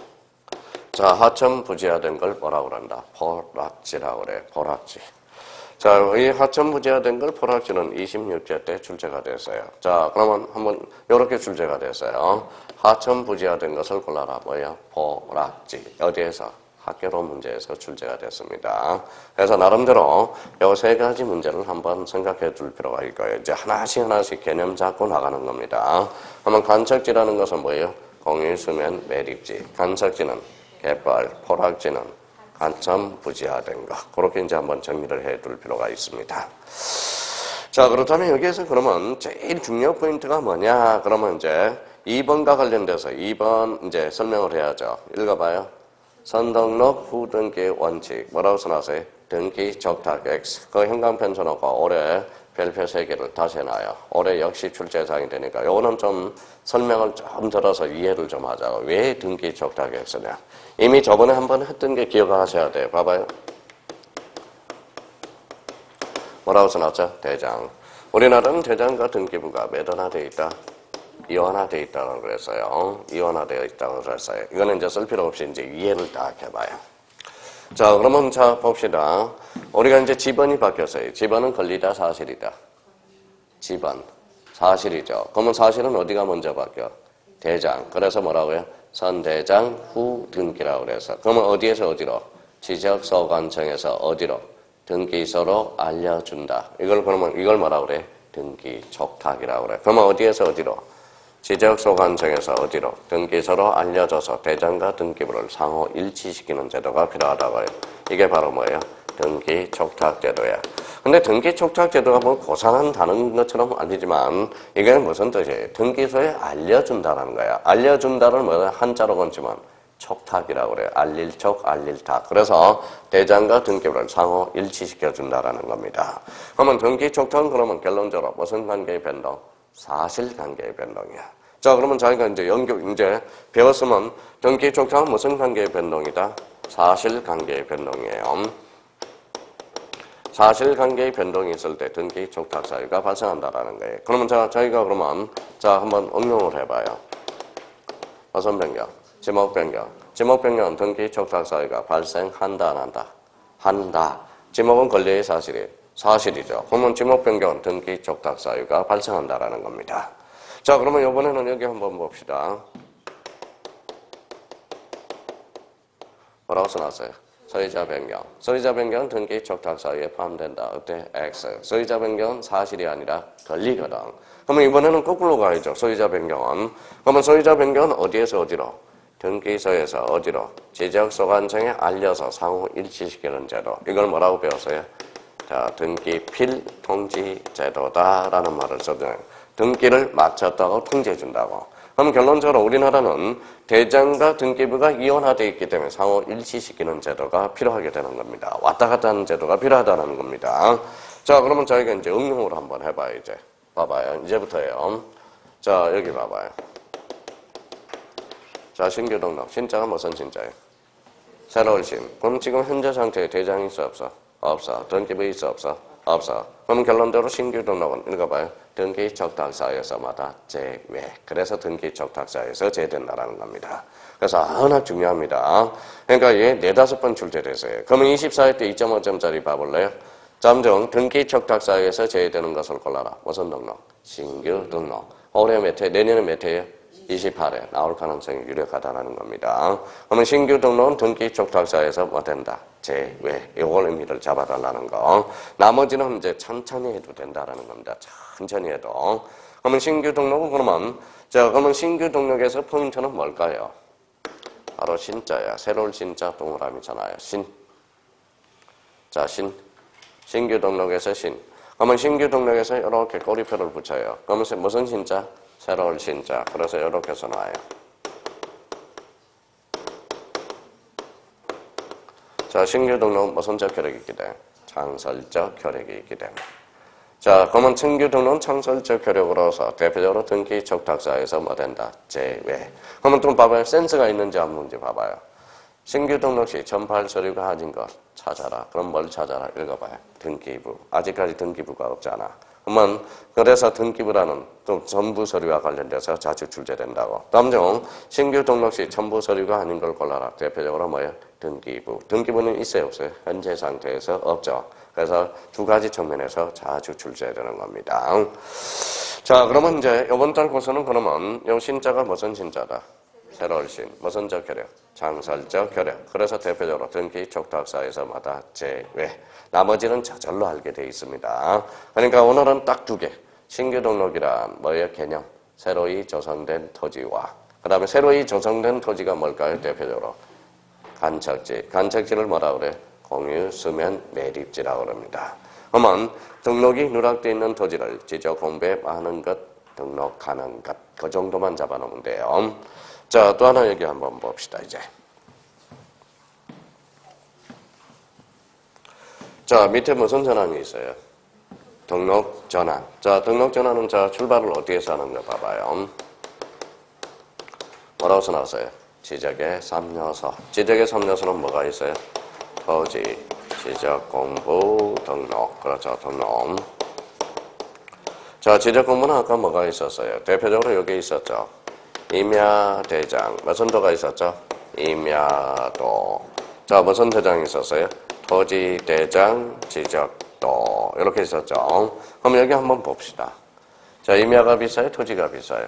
자, 하천 부지화된 걸 뭐라고 그런다? 포락지라고 그래. 포락지. 자, 이 하천부지화된 걸 포락지는 26제 때 출제가 됐어요. 자, 그러면 한번 이렇게 출제가 됐어요. 하천부지화된 것을 골라라. 뭐예요? 포락지. 어디에서? 학교로 문제에서 출제가 됐습니다. 그래서 나름대로 이 세 가지 문제를 한번 생각해 둘 필요가 있고요. 이제 하나씩 개념 잡고 나가는 겁니다. 한번 간척지라는 것은 뭐예요? 공유수면 매립지. 간척지는 갯벌, 포락지는 하천부지화된 것. 그렇게 이제 한번 정리를 해 둘 필요가 있습니다. 자, 그렇다면 여기에서 그러면 제일 중요 포인트가 뭐냐? 그러면 이제 2번과 관련돼서 2번 이제 설명을 해야죠. 읽어봐요. 선등록 후 등기 원칙. 뭐라고 써놨어요? 등기 적탁 X. 그 현강편 써놓고 올해 별표 3개를 다시 해놔요. 올해 역시 출제사항이 되니까 요거는 좀 설명을 좀 들어서 이해를 좀 하자고. 왜 등기 적탁 X냐? 이미 저번에 한번 했던 게 기억하셔야 돼요. 봐봐요. 뭐라고 써놨죠? 대장. 우리나라는 대장과 등기부가 매도화되어 있다. 이원화되어 있다고 그랬어요. 이원화되어 있다고 그랬어요. 이거는 이제 쓸 필요 없이 이제 이해를 딱 해봐요. 자, 그러면 자, 봅시다. 우리가 이제 지번이 바뀌었어요. 지번은 권리다, 사실이다. 지번. 사실이죠. 그러면 사실은 어디가 먼저 바뀌어? 대장. 그래서 뭐라고요? 선대장 후 등기라고 그래서. 그러면 어디에서 어디로? 지적소관청에서 어디로? 등기소로 알려준다. 그러면 이걸 뭐라고 그래? 등기 촉탁이라고 그래. 그러면 어디에서 어디로? 지적소관청에서 어디로? 등기소로 알려줘서 대장과 등기부를 상호 일치시키는 제도가 필요하다고 해요. 이게 바로 뭐예요? 등기 촉탁제도야. 근데 등기 촉탁제도가 뭐 고상한 단어인 것처럼 아니지만 이게 무슨 뜻이에요? 등기소에 알려준다는 거야. 알려준다를 뭐 한자로 건지만 촉탁이라고 그래요. 알릴촉, 알릴탁. 그래서 대장과 등기부를 상호 일치시켜준다라는 겁니다. 그러면 등기 촉탁은 그러면 결론적으로 무슨 관계의 변동? 사실관계의 변동이야. 자, 그러면 자기가 이제 배웠으면 등기 촉탁은 무슨 관계의 변동이다? 사실관계의 변동이에요. 사실관계의 변동이 있을 때 등기 촉탁 사유가 발생한다라는 거예요. 그러면 저희가 그러면 한번 응용을 해봐요. 어선 변경, 지목 변경. 지목 변경은 등기 촉탁 사유가 발생한다, 안 한다? 한다. 지목은 권리의 사실이죠. 그러면 지목 변경은 등기 촉탁 사유가 발생한다라는 겁니다. 자, 그러면 이번에는 여기 한번 봅시다. 뭐라고 써놨어요? 소유자 변경. 소유자 변경은 등기 촉탁 사유에 포함된다. 어때? X. 소유자 변경은 사실이 아니라 권리거든. 그러면 이번에는 거꾸로 가야죠. 소유자 변경은. 그러면 소유자 변경은 어디에서 어디로? 등기소에서 어디로? 지적소관청에 알려서 상호 일치시키는 제도. 이걸 뭐라고 배웠어요? 자, 등기 필통지제도다라는 말을 써주네요. 등기를 마쳤다고 통지해준다고. 그럼 결론적으로 우리나라는 대장과 등기부가 이원화되어 있기 때문에 상호 일치시키는 제도가 필요하게 되는 겁니다. 왔다 갔다 하는 제도가 필요하다는 겁니다. 자, 그러면 저희가 이제 응용으로 한번 해봐요, 이제. 봐봐요. 이제부터예요. 자, 여기 봐봐요. 자, 신규 등록. 신자가 무슨 신자예요? 새로운 신. 그럼 지금 현재 상태에 대장이 있어, 없어? 없어. 등기부 있어, 없어? 없어. 그럼 결론적으로 신규 등록은 읽어봐요. 등기 촉탁사유에서마다 제외. 그래서 등기 촉탁사유에서 제외된다라는 겁니다. 그래서 워낙 중요합니다. 그러니까 이게 4-5번 출제됐어요. 그러면 24회 때 2.5점짜리 봐볼래요? 잠정 등기 촉탁사유에서 제외되는 것을 골라라. 무슨 등록? 신규 등록. 올해 몇 회? 내년에 몇 회예요? 28회. 나올 가능성이 유력하다는 겁니다. 그러면 신규 등록은 등기 촉탁사유에서 뭐 된다? 제외. 이걸 의미를 잡아달라는 거. 나머지는 이제 천천히 해도 된다라는 겁니다. 천천히 해도. 그러면 신규 등록은 그러면 신규 등록에서 포인트는 뭘까요? 바로 신자야. 새로운 신자 동그라미잖아요. 신. 자, 신규 등록에서 신. 그러면 신규 등록에서 이렇게 꼬리표를 붙여요. 그러면 무슨 신자? 새로운 신자. 그래서 이렇게 써놔요. 자, 신규 등록은 무슨적 혈액이 있기 때문에? 창설적 혈액이 있기 때문에. 자, 그러면 신규 등록은 창설적 혈액으로서 대표적으로 등기 촉탁사유에서 뭐 된다? 제외. 그러면 좀 봐봐요. 센스가 있는지 없는지 봐봐요. 신규 등록 시 전파할 서류가 아닌 것 찾아라. 그럼 뭘 찾아라? 읽어봐요. 등기부. 아직까지 등기부가 없잖아. 그러면 그래서 등기부라는 또 전부 서류와 관련돼서 자주 출제된다고. 다음 중 신규 등록 시 전부 서류가 아닌 걸 골라라. 대표적으로 뭐예요? 등기부. 등기부는 있어요, 없어요? 현재 상태에서 없죠. 그래서 두 가지 측면에서 자주 출제되는 겁니다. 자, 그러면 이제 이번 달 고서는 그러면 요 신자가 무슨 신자다? 새로운 신, 무슨 적혈력? 장설적 혈액. 그래서 대표적으로 등기 촉탁사에서마다 제외. 나머지는 저절로 알게 돼 있습니다. 그러니까 오늘은 딱 두 개. 신규 등록이란 뭐예요? 개념. 새로이 조성된 토지와 그 다음에 새로이 조성된 토지가 뭘까요? 대표적으로 간척지. 간척지를 뭐라 그래? 공유, 수면, 매립지라고 그럽니다. 그러면 등록이 누락되어 있는 토지를 지적 공배하는 것, 등록하는 것. 그 정도만 잡아놓으면 돼요. 자, 또 하나 얘기 한번 봅시다, 이제. 자, 밑에 무슨 전환이 있어요? 등록 전환. 자, 등록 전환은 자, 출발을 어디에서 하는가 봐봐요. 뭐라고 써놨어요? 지적의 3요소. 지적의 3요소는 뭐가 있어요? 토지, 지적 공부, 등록. 그렇죠, 등록. 자, 지적 공부는 아까 뭐가 있었어요? 대표적으로 여기 있었죠. 임야대장. 무슨 도가 있었죠? 임야도. 자, 무슨 대장이 있었어요? 토지대장, 지적도. 이렇게 있었죠. 그럼 여기 한번 봅시다. 자, 임야가 비싸요? 토지가 비싸요?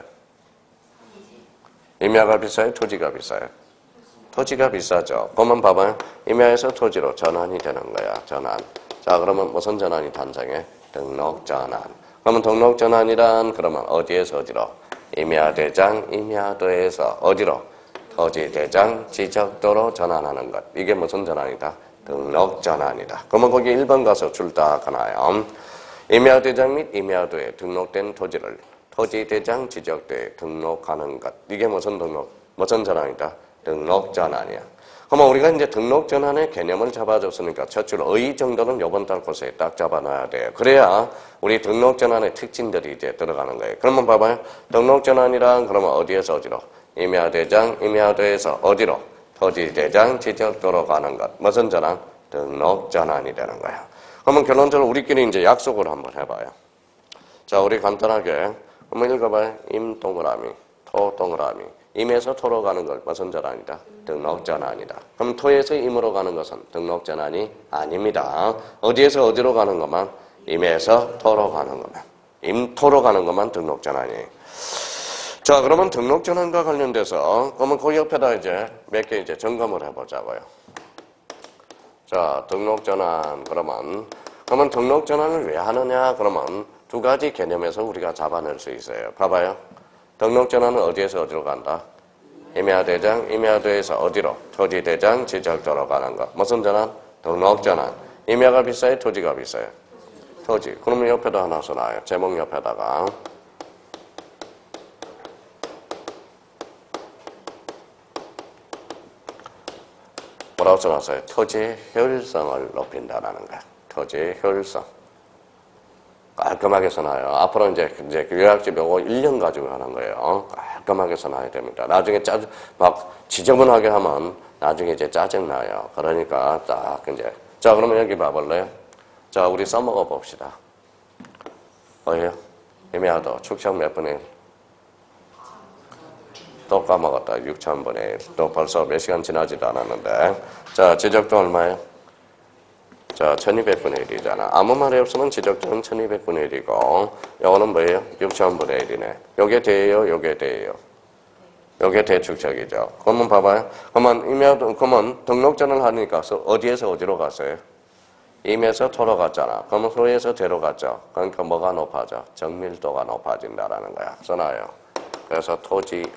임야가 비싸요? 토지가 비싸요? 토지가 비싸죠. 그러면 봐봐요. 임야에서 토지로 전환이 되는 거야. 전환. 자, 그러면 무슨 전환이 탄생해? 등록 전환. 그러면 등록 전환이란 그러면 어디에서 어디로? 임야대장, 임야도에서 어디로? 토지대장, 지적도로 전환하는 것. 이게 무슨 전환이다? 등록 전환이다. 그러면 거기 1번 가서 줄 딱 하나요. 임야대장 및 임야도에 등록된 토지를 토지대장, 지적도에 등록하는 것. 이게 무슨 등록? 무슨 전환이다? 등록 전환이야. 그러면 우리가 이제 등록 전환의 개념을 잡아줬으니까 첫 줄 의 정도는 이번 달 고서에 딱 잡아놔야 돼요. 그래야 우리 등록 전환의 특징들이 이제 들어가는 거예요. 그러면 봐봐요. 등록 전환이란 그러면 어디에서 어디로? 임야대장, 임야도에서 어디로? 토지대장, 지적도로 가는 것. 무슨 전환? 등록 전환이 되는 거야. 그러면 결론적으로 우리끼리 이제 약속을 한번 해봐요. 자, 우리 간단하게 한번 읽어봐요. 임 동그라미, 토 동그라미. 임에서 토로 가는 것 무슨 전환이다? 등록 전환이다. 그럼 토에서 임으로 가는 것은 등록 전환이 아닙니다. 어디에서 어디로 가는 것만? 임에서 토로 가는 것만. 임토로 가는 것만 등록 전환이에요. 자, 그러면 등록 전환과 관련돼서 그러면 그 옆에다 이제 몇 개 이제 점검을 해보자고요. 자, 등록 전환 그러면 등록 전환을 왜 하느냐? 그러면 두 가지 개념에서 우리가 잡아낼 수 있어요. 봐봐요. 등록 전환은 어디에서 어디로 간다? 임야대장, 임야도에서 어디로? 토지대장, 지적도로 가는 거. 무슨 전환? 등록 전환. 임야가 비싸요? 토지가 비싸요? 토지. 그러면 옆에다 하나 써놔요. 제목 옆에다가. 뭐라고 써놨어요? 토지의 효율성을 높인다라는 거야. 토지의 효율성. 깔끔하게 써놔요. 앞으로 이제 요약집 요거 1년 가지고 하는 거예요. 깔끔하게 써놔야 됩니다. 나중에 막 지저분하게 하면 나중에 이제 짜증나요. 그러니까 딱 이제. 자, 그러면 여기 봐볼래요? 자, 우리 써먹어 봅시다. 뭐예요? 임야도 축척 몇 분의 1? 또 까먹었다. 6,000분의 1. 또 벌써 몇 시간 지나지도 않았는데. 자, 지적도 얼마예요? 자, 1200분의 1이잖아. 아무 말이 없으면 지적도는 1200분의 1이고, 요거는 뭐예요? 6000분의 1이네. 요게 대예요? 요게 대예요? 요게 대축척이죠. 그러면 봐봐요. 그러면 등록전을 하니까 어디에서 어디로 갔어요? 임에서 토로 갔잖아. 그러면 소에서 대로 갔죠. 그러니까 뭐가 높아져? 정밀도가 높아진다라는 거야. 써놔요. 그래서 토지의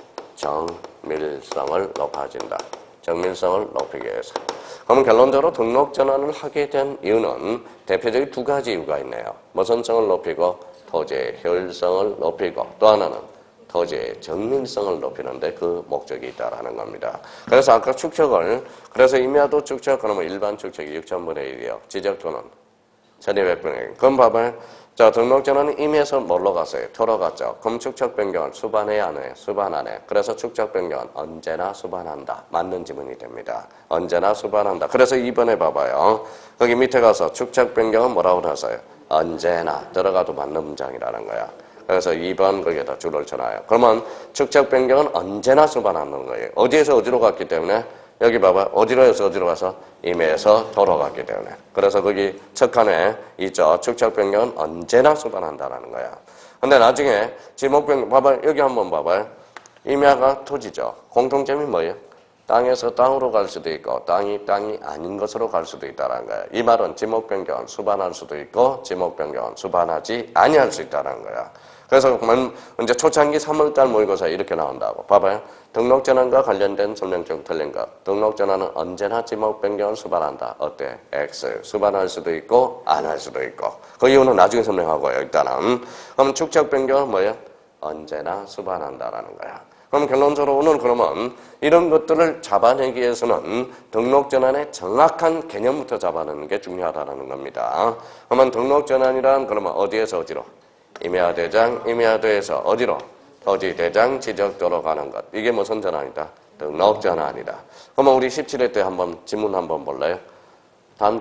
정밀성을 높아진다. 정밀성을 높이기 위해서. 그러면 결론적으로 등록 전환을 하게 된 이유는 대표적인 두 가지 이유가 있네요. 무슨 성을 높이고 토지의 효율성을 높이고 또 하나는 토지의 정밀성을 높이는데 그 목적이 있다라는 겁니다. 그래서 아까 축척을 그래서 임야도 축척 그러면 일반 축척이 6,000분의 1이요. 지적도는 1,200분의 1. 그럼 봐봐요. 자, 등록 전환은 임에서 뭘로 갔어요? 토로 갔죠. 그럼 축척 변경은 수반해야 안 해요? 수반 안 해. 그래서 축척 변경은 언제나 수반한다. 맞는 지문이 됩니다. 언제나 수반한다. 그래서 2번에 봐봐요. 거기 밑에 가서 축척 변경은 뭐라고 나왔어요? 언제나 들어가도 맞는 문장이라는 거야. 그래서 2번 거기에다 줄을 쳐놔요. 그러면 축척 변경은 언제나 수반하는 거예요. 어디에서 어디로 갔기 때문에 여기 봐봐. 어디로 해서 어디로 가서? 임에서 도로 가게 되네. 그래서 거기 척한에 있죠. 축척 변경은 언제나 수반한다라는 거야. 근데 나중에 지목 변경, 봐봐. 여기 한번 봐봐요. 임야가 토지죠. 공통점이 뭐예요? 땅에서 땅으로 갈 수도 있고 땅이 아닌 것으로 갈 수도 있다는 거야. 이 말은 지목 변경은 수반할 수도 있고 지목 변경은 수반하지 아니할 수 있다는 거야. 그래서 이제 초창기 3월달 모의고사에 이렇게 나온다고. 봐봐요. 등록전환과 관련된 설명적 틀린 것. 등록전환은 언제나 지목 변경을 수반한다. 어때? X. 수반할 수도 있고 안 할 수도 있고. 그 이유는 나중에 설명하고요. 일단은. 그럼 축적 변경은 뭐예요? 언제나 수반한다라는 거야. 그럼 결론적으로 오늘 그러면 이런 것들을 잡아내기 위해서는 등록전환의 정확한 개념부터 잡아내는 게 중요하다는 겁니다. 그러면 등록전환이란 그러면 어디에서 어디로? 임야대장, 임야도에서 어디로? 토지대장 지적도로 가는 것. 이게 무슨 전환이다? 등록전환이다. 그러면 우리 17회 때 한번 지문 한번 볼래요? 다음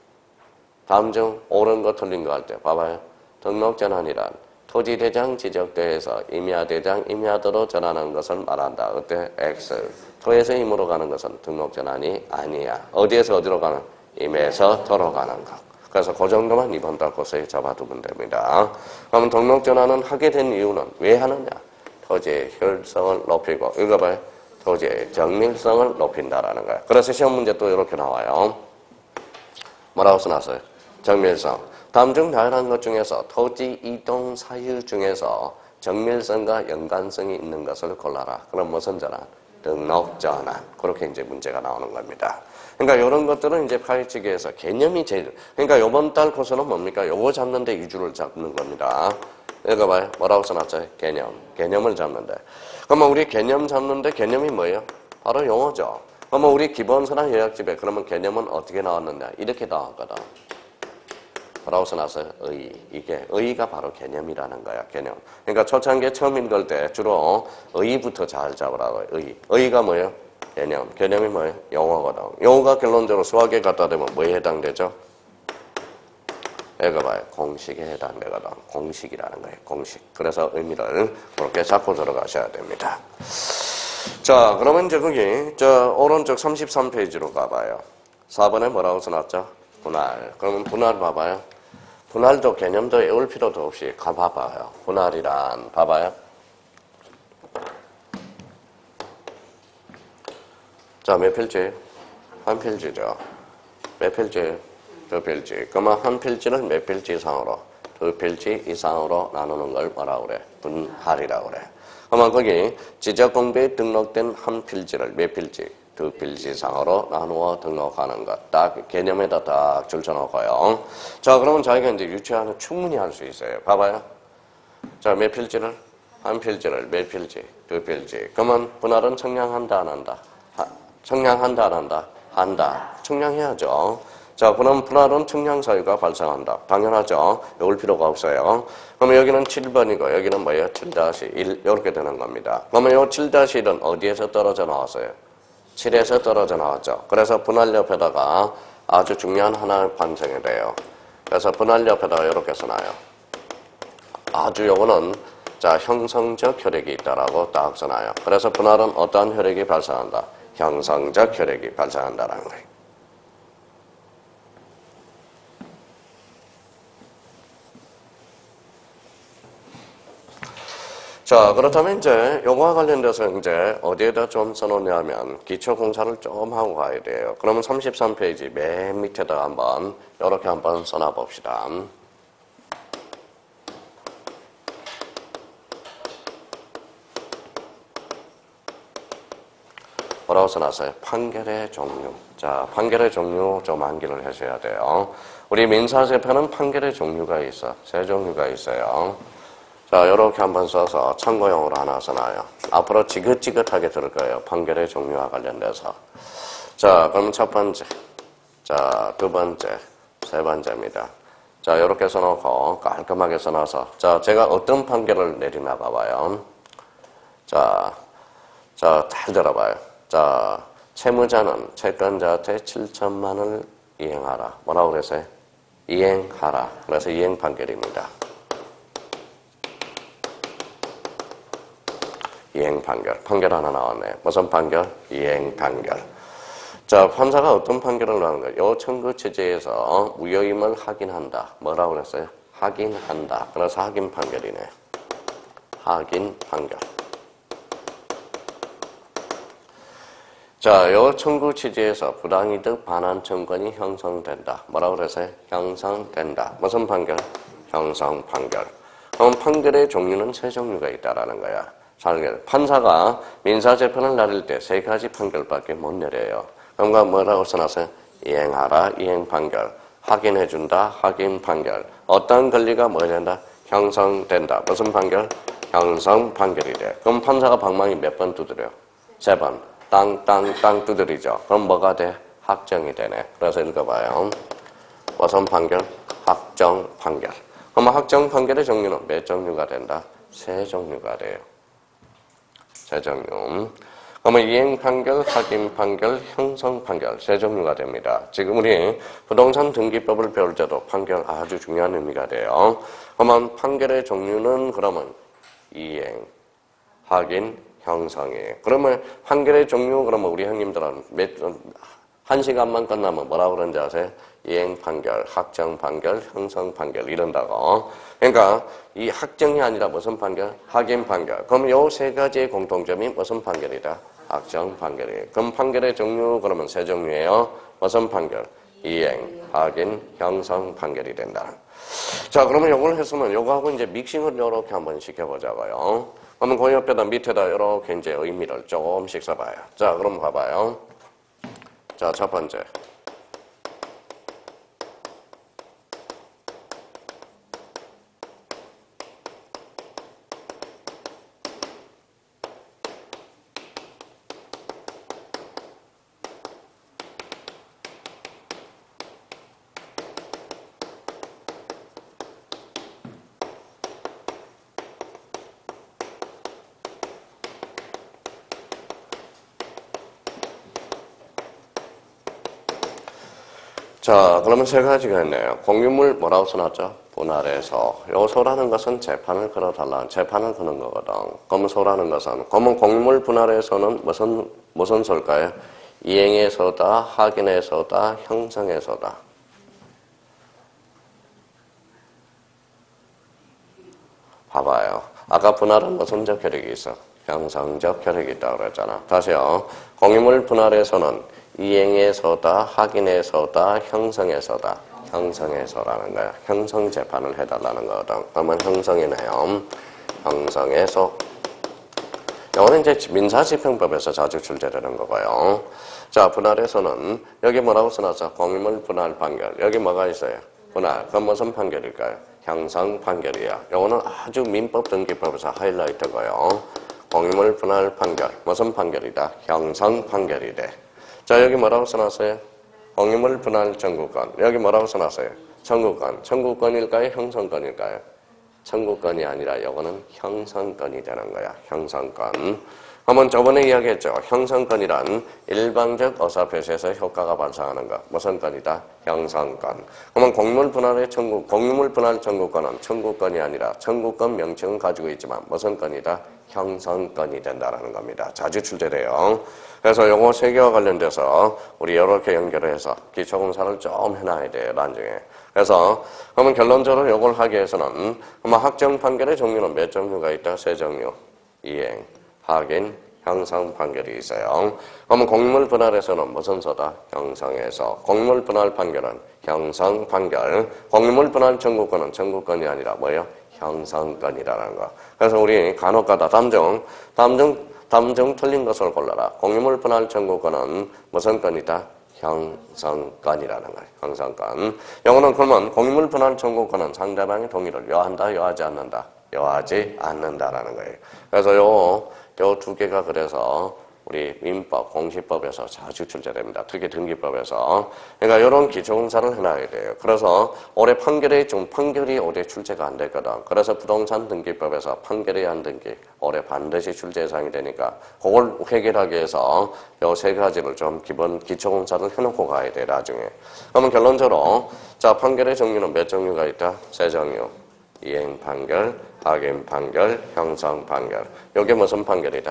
중 옳은 거 틀린 거 할 때 봐봐요. 등록전환이란 토지대장 지적도에서 임야대장, 임야도로 전환하는 것을 말한다. 어때? X. 토에서 임으로 가는 것은 등록전환이 아니야. 어디에서 어디로 가는? 임에서 도로 가는 것. 그래서 그 정도만 이번 달 코스에 잡아두면 됩니다. 그러면 등록전환은 하게 된 이유는 왜 하느냐? 토지의 효율성을 높이고, 이거 봐요. 토지의 정밀성을 높인다라는 거야. 그래서 시험 문제 또 이렇게 나와요. 뭐라고 써놨어요? 정밀성. 다음 중 다양한 것 중에서 토지 이동 사유 중에서 정밀성과 연관성이 있는 것을 골라라. 그럼 무슨 전환? 등록전환. 그렇게 이제 문제가 나오는 겁니다. 그러니까 이런 것들은 이제 파헤치기에서 개념이 제일, 그러니까 이번 달 코스는 뭡니까? 요거 잡는데 위주를 잡는 겁니다. 이거 봐요. 뭐라고 써놨어요? 개념. 개념을 잡는데. 그러면 우리 개념 잡는데 개념이 뭐예요? 바로 용어죠. 그러면 우리 기본서나 요약집에 그러면 개념은 어떻게 나왔느냐? 이렇게 나왔거든. 뭐라고 써놨어요? 의. 이게 의가 바로 개념이라는 거야. 개념. 그러니까 초창기에 처음 읽을 때 주로 의부터 잘 잡으라고요. 의. 의가 뭐예요? 개념. 개념이 뭐예요? 용어거든. 용어가 결론적으로 수학에 갖다 대면 뭐에 해당되죠? 이거 봐요. 공식에 해당되거든. 공식이라는 거예요. 공식. 그래서 의미를 그렇게 잡고 들어가셔야 됩니다. 자, 그러면 이제 거기 오른쪽 33페이지로 가봐요. 4번에 뭐라고 써놨죠? 분할. 그러면 분할 봐봐요. 분할도 개념도 외울 필요도 없이 가봐봐요. 분할이란 봐봐요. 자, 몇 필지? 한 필지죠. 몇 필지? 두 필지. 그러면 한 필지를 몇 필지 이상으로? 두 필지 이상으로 나누는 걸 뭐라고 그래? 분할이라고 그래. 그러면 거기 지적공부에 등록된 한 필지를 몇 필지? 두 필지 이상으로 나누어 등록하는 것. 딱 개념에다 딱 줄쳐놓고요. 자, 그러면 자기가 이제 유추하는 충분히 할 수 있어요. 봐봐요. 자, 몇 필지를? 한 필지를 몇 필지? 두 필지. 그러면 분할은 청량한다, 안 한다? 청량한다, 안 한다? 한다. 청량해야죠. 자, 그럼 분할은 청량 사유가 발생한다. 당연하죠. 외울 필요가 없어요. 그러면 여기는 7번이고 여기는 뭐예요? 7-1 이렇게 되는 겁니다. 그러면 이 7-1은 어디에서 떨어져 나왔어요? 7에서 떨어져 나왔죠. 그래서 분할 옆에다가 아주 중요한 하나를 반성해야 돼요. 그래서 분할 옆에다가 이렇게 써놔요. 아주 요거는 자, 형성적 혈액이 있다라고 딱 써놔요. 그래서 분할은 어떠한 혈액이 발생한다? 형성적 혈액이 발생한다라는 거예요. 자, 그렇다면 이제 요거와 관련돼서 이제 어디에다 좀 써놓냐면 기초 공사를 좀 하고 가야 돼요. 그러면 33페이지 맨 밑에다 한번 이렇게 한번 써놔 봅시다. 뭐라고 써놨어요? 판결의 종류. 자, 판결의 종류 좀 암기를 하셔야 돼요. 우리 민사재판은 판결의 종류가 있어. 세 종류가 있어요. 자, 요렇게 한번 써서 참고용으로 하나 써놔요. 앞으로 지긋지긋하게 들을 거예요. 판결의 종류와 관련돼서. 자, 그러면 첫 번째. 자, 두 번째. 세 번째입니다. 자, 요렇게 써놓고 깔끔하게 써놔서. 자, 제가 어떤 판결을 내리나 봐봐요. 자, 잘 들어봐요. 자, 채무자는 채권자한테 7천만 원을 이행하라. 뭐라고 그랬어요? 이행하라. 그래서 이행 판결입니다. 이행 판결. 판결 하나 나왔네. 무슨 판결? 이행 판결. 자, 판사가 어떤 판결을 하는 거예요? 요 청구 취지에서 무효임을 확인한다. 뭐라고 그랬어요? 확인한다. 그래서 확인 판결이네. 확인 판결. 자, 요 청구 취지에서 부당이득 반환 청구권이 형성된다. 뭐라고 그랬어요? 형성된다. 무슨 판결? 형성 판결. 그럼 판결의 종류는 세 종류가 있다라는 거야. 판사가 민사재판을 내릴 때 세 가지 판결밖에 못 내려요. 그러니까 뭐라고 써놨어요? 이행하라, 이행 판결. 확인해준다, 확인 판결. 어떤 권리가 뭐 된다? 형성된다. 무슨 판결? 형성 판결이 돼. 그럼 판사가 방망이 몇 번 두드려? 3번. 땅 두드리죠. 그럼 뭐가 돼? 확정이 되네. 그래서 읽어봐요. 무슨 판결? 확정 판결. 그럼 확정 판결의 종류는 몇 종류가 된다? 3종류가 돼요. 3종류. 그러면 이행 판결, 확인 판결, 형성 판결 3종류가 됩니다. 지금 우리 부동산 등기법을 배울 때도 판결 아주 중요한 의미가 돼요. 그러면 판결의 종류는 그러면 이행, 확인, 형성이에요. 그러면 판결의 종류 그러면 우리 형님들은 1시간만 끝나면 뭐라고 그러는지 아세요? 이행 판결, 확정 판결, 형성 판결 이런다고. 그러니까 이 확정이 아니라 무슨 판결? 확인 판결. 그럼 요 세 가지의 공통점이 무슨 판결이다? 확정 판결이에요. 그럼 판결의 종류 그러면 3종류예요. 무슨 판결? 이행, 확인, 형성 판결이 된다. 자, 그러면 요걸 했으면 요거하고 이제 믹싱을 요렇게 한번 시켜보자고요. 그러면 그 옆에다 밑에다 이렇게 이제 의미를 조금씩 써봐요. 자, 그럼 봐봐요. 자, 첫 번째. 자, 그러면 3가지가 있네요. 공유물 뭐라고 써놨죠? 분할해서. 요 소라는 것은 재판을 걸어달라. 재판을 거는 거거든. 그러면 소라는 것은. 그러면 공유물 분할해서는 무슨 소일까요? 이행해서다, 확인해서다, 형성해서다. 봐봐요. 아까 분할은 무슨 적 혈액이 있어? 형성적 혈액이 있다고 그랬잖아. 다시요. 공유물 분할에서는 이행에서다, 확인에서다, 형성에서다. 형성에서라는 거야. 형성 재판을 해달라는 거거든. 그러면 형성이네요. 형성에서. 이거는 이제 민사집행법에서 자주 출제되는 거고요. 자, 분할에서는 여기 뭐라고 써놨어? 공유물 분할 판결. 여기 뭐가 있어요? 분할. 그럼 무슨 판결일까요? 형성 판결이야. 이거는 아주 민법 등기법에서 하이라이트고요. 공유물 분할 판결. 무슨 판결이다? 형성 판결이 돼. 자, 여기 뭐라고 써놨어요? 공유물 분할 청구권. 여기 뭐라고 써놨어요? 청구권. 청구권일까요? 형성권일까요? 청구권이 아니라 이거는 형성권이 되는 거야. 형성권. 한번 저번에 이야기했죠. 형성권이란 일방적 의사표시에서 효과가 발생하는 것. 무슨 건이다? 형성권. 그러면 공유물 분할 청구권은 청구권이 아니라 청구권 명칭은 가지고 있지만 무슨 건이다? 형성권이 된다라는 겁니다. 자주 출제돼요. 그래서 요거 3개와 관련돼서 우리 이렇게 연결을 해서 기초공사를 좀 해놔야 돼요. 나중에. 그래서 그러면 결론적으로 요걸 하기 위해서는 그러면 확정 판결의 종류는 몇 종류가 있다? 3종류. 이행, 확인, 형성 판결이 있어요. 그러면 공유물 분할에서는 무슨 소다? 형성에서. 공유물 분할 판결은 형성 판결. 공유물 분할 청구권은 청구권이 아니라 뭐예요? 형성권이라는 거. 그래서 우리 간혹가다 담정 틀린 것을 골라라. 공유물 분할 청구권은 무슨 건이다? 형성권이라는 거예요. 형성권. 영어는 그러면 공유물 분할 청구권은 상대방의 동의를 요한다, 요하지 않는다? 요하지 않는다라는 거예요. 그래서 요 2개가 그래서 우리 민법, 공시법에서 자주 출제됩니다. 특히 등기법에서. 그러니까 이런 기초공사를 해놔야 돼요. 그래서 올해 판결이 올해 출제가 안 됐거든. 그래서 부동산 등기법에서 판결이 안 된 게 올해 반드시 출제 예상이 되니까 그걸 해결하기 위해서 이 3가지를 좀 기본 기초공사를 해놓고 가야 돼, 나중에. 그러면 결론적으로 자, 판결의 종류는 몇 종류가 있다? 3종류. 이행 판결, 확인 판결, 형성 판결. 이게 무슨 판결이다?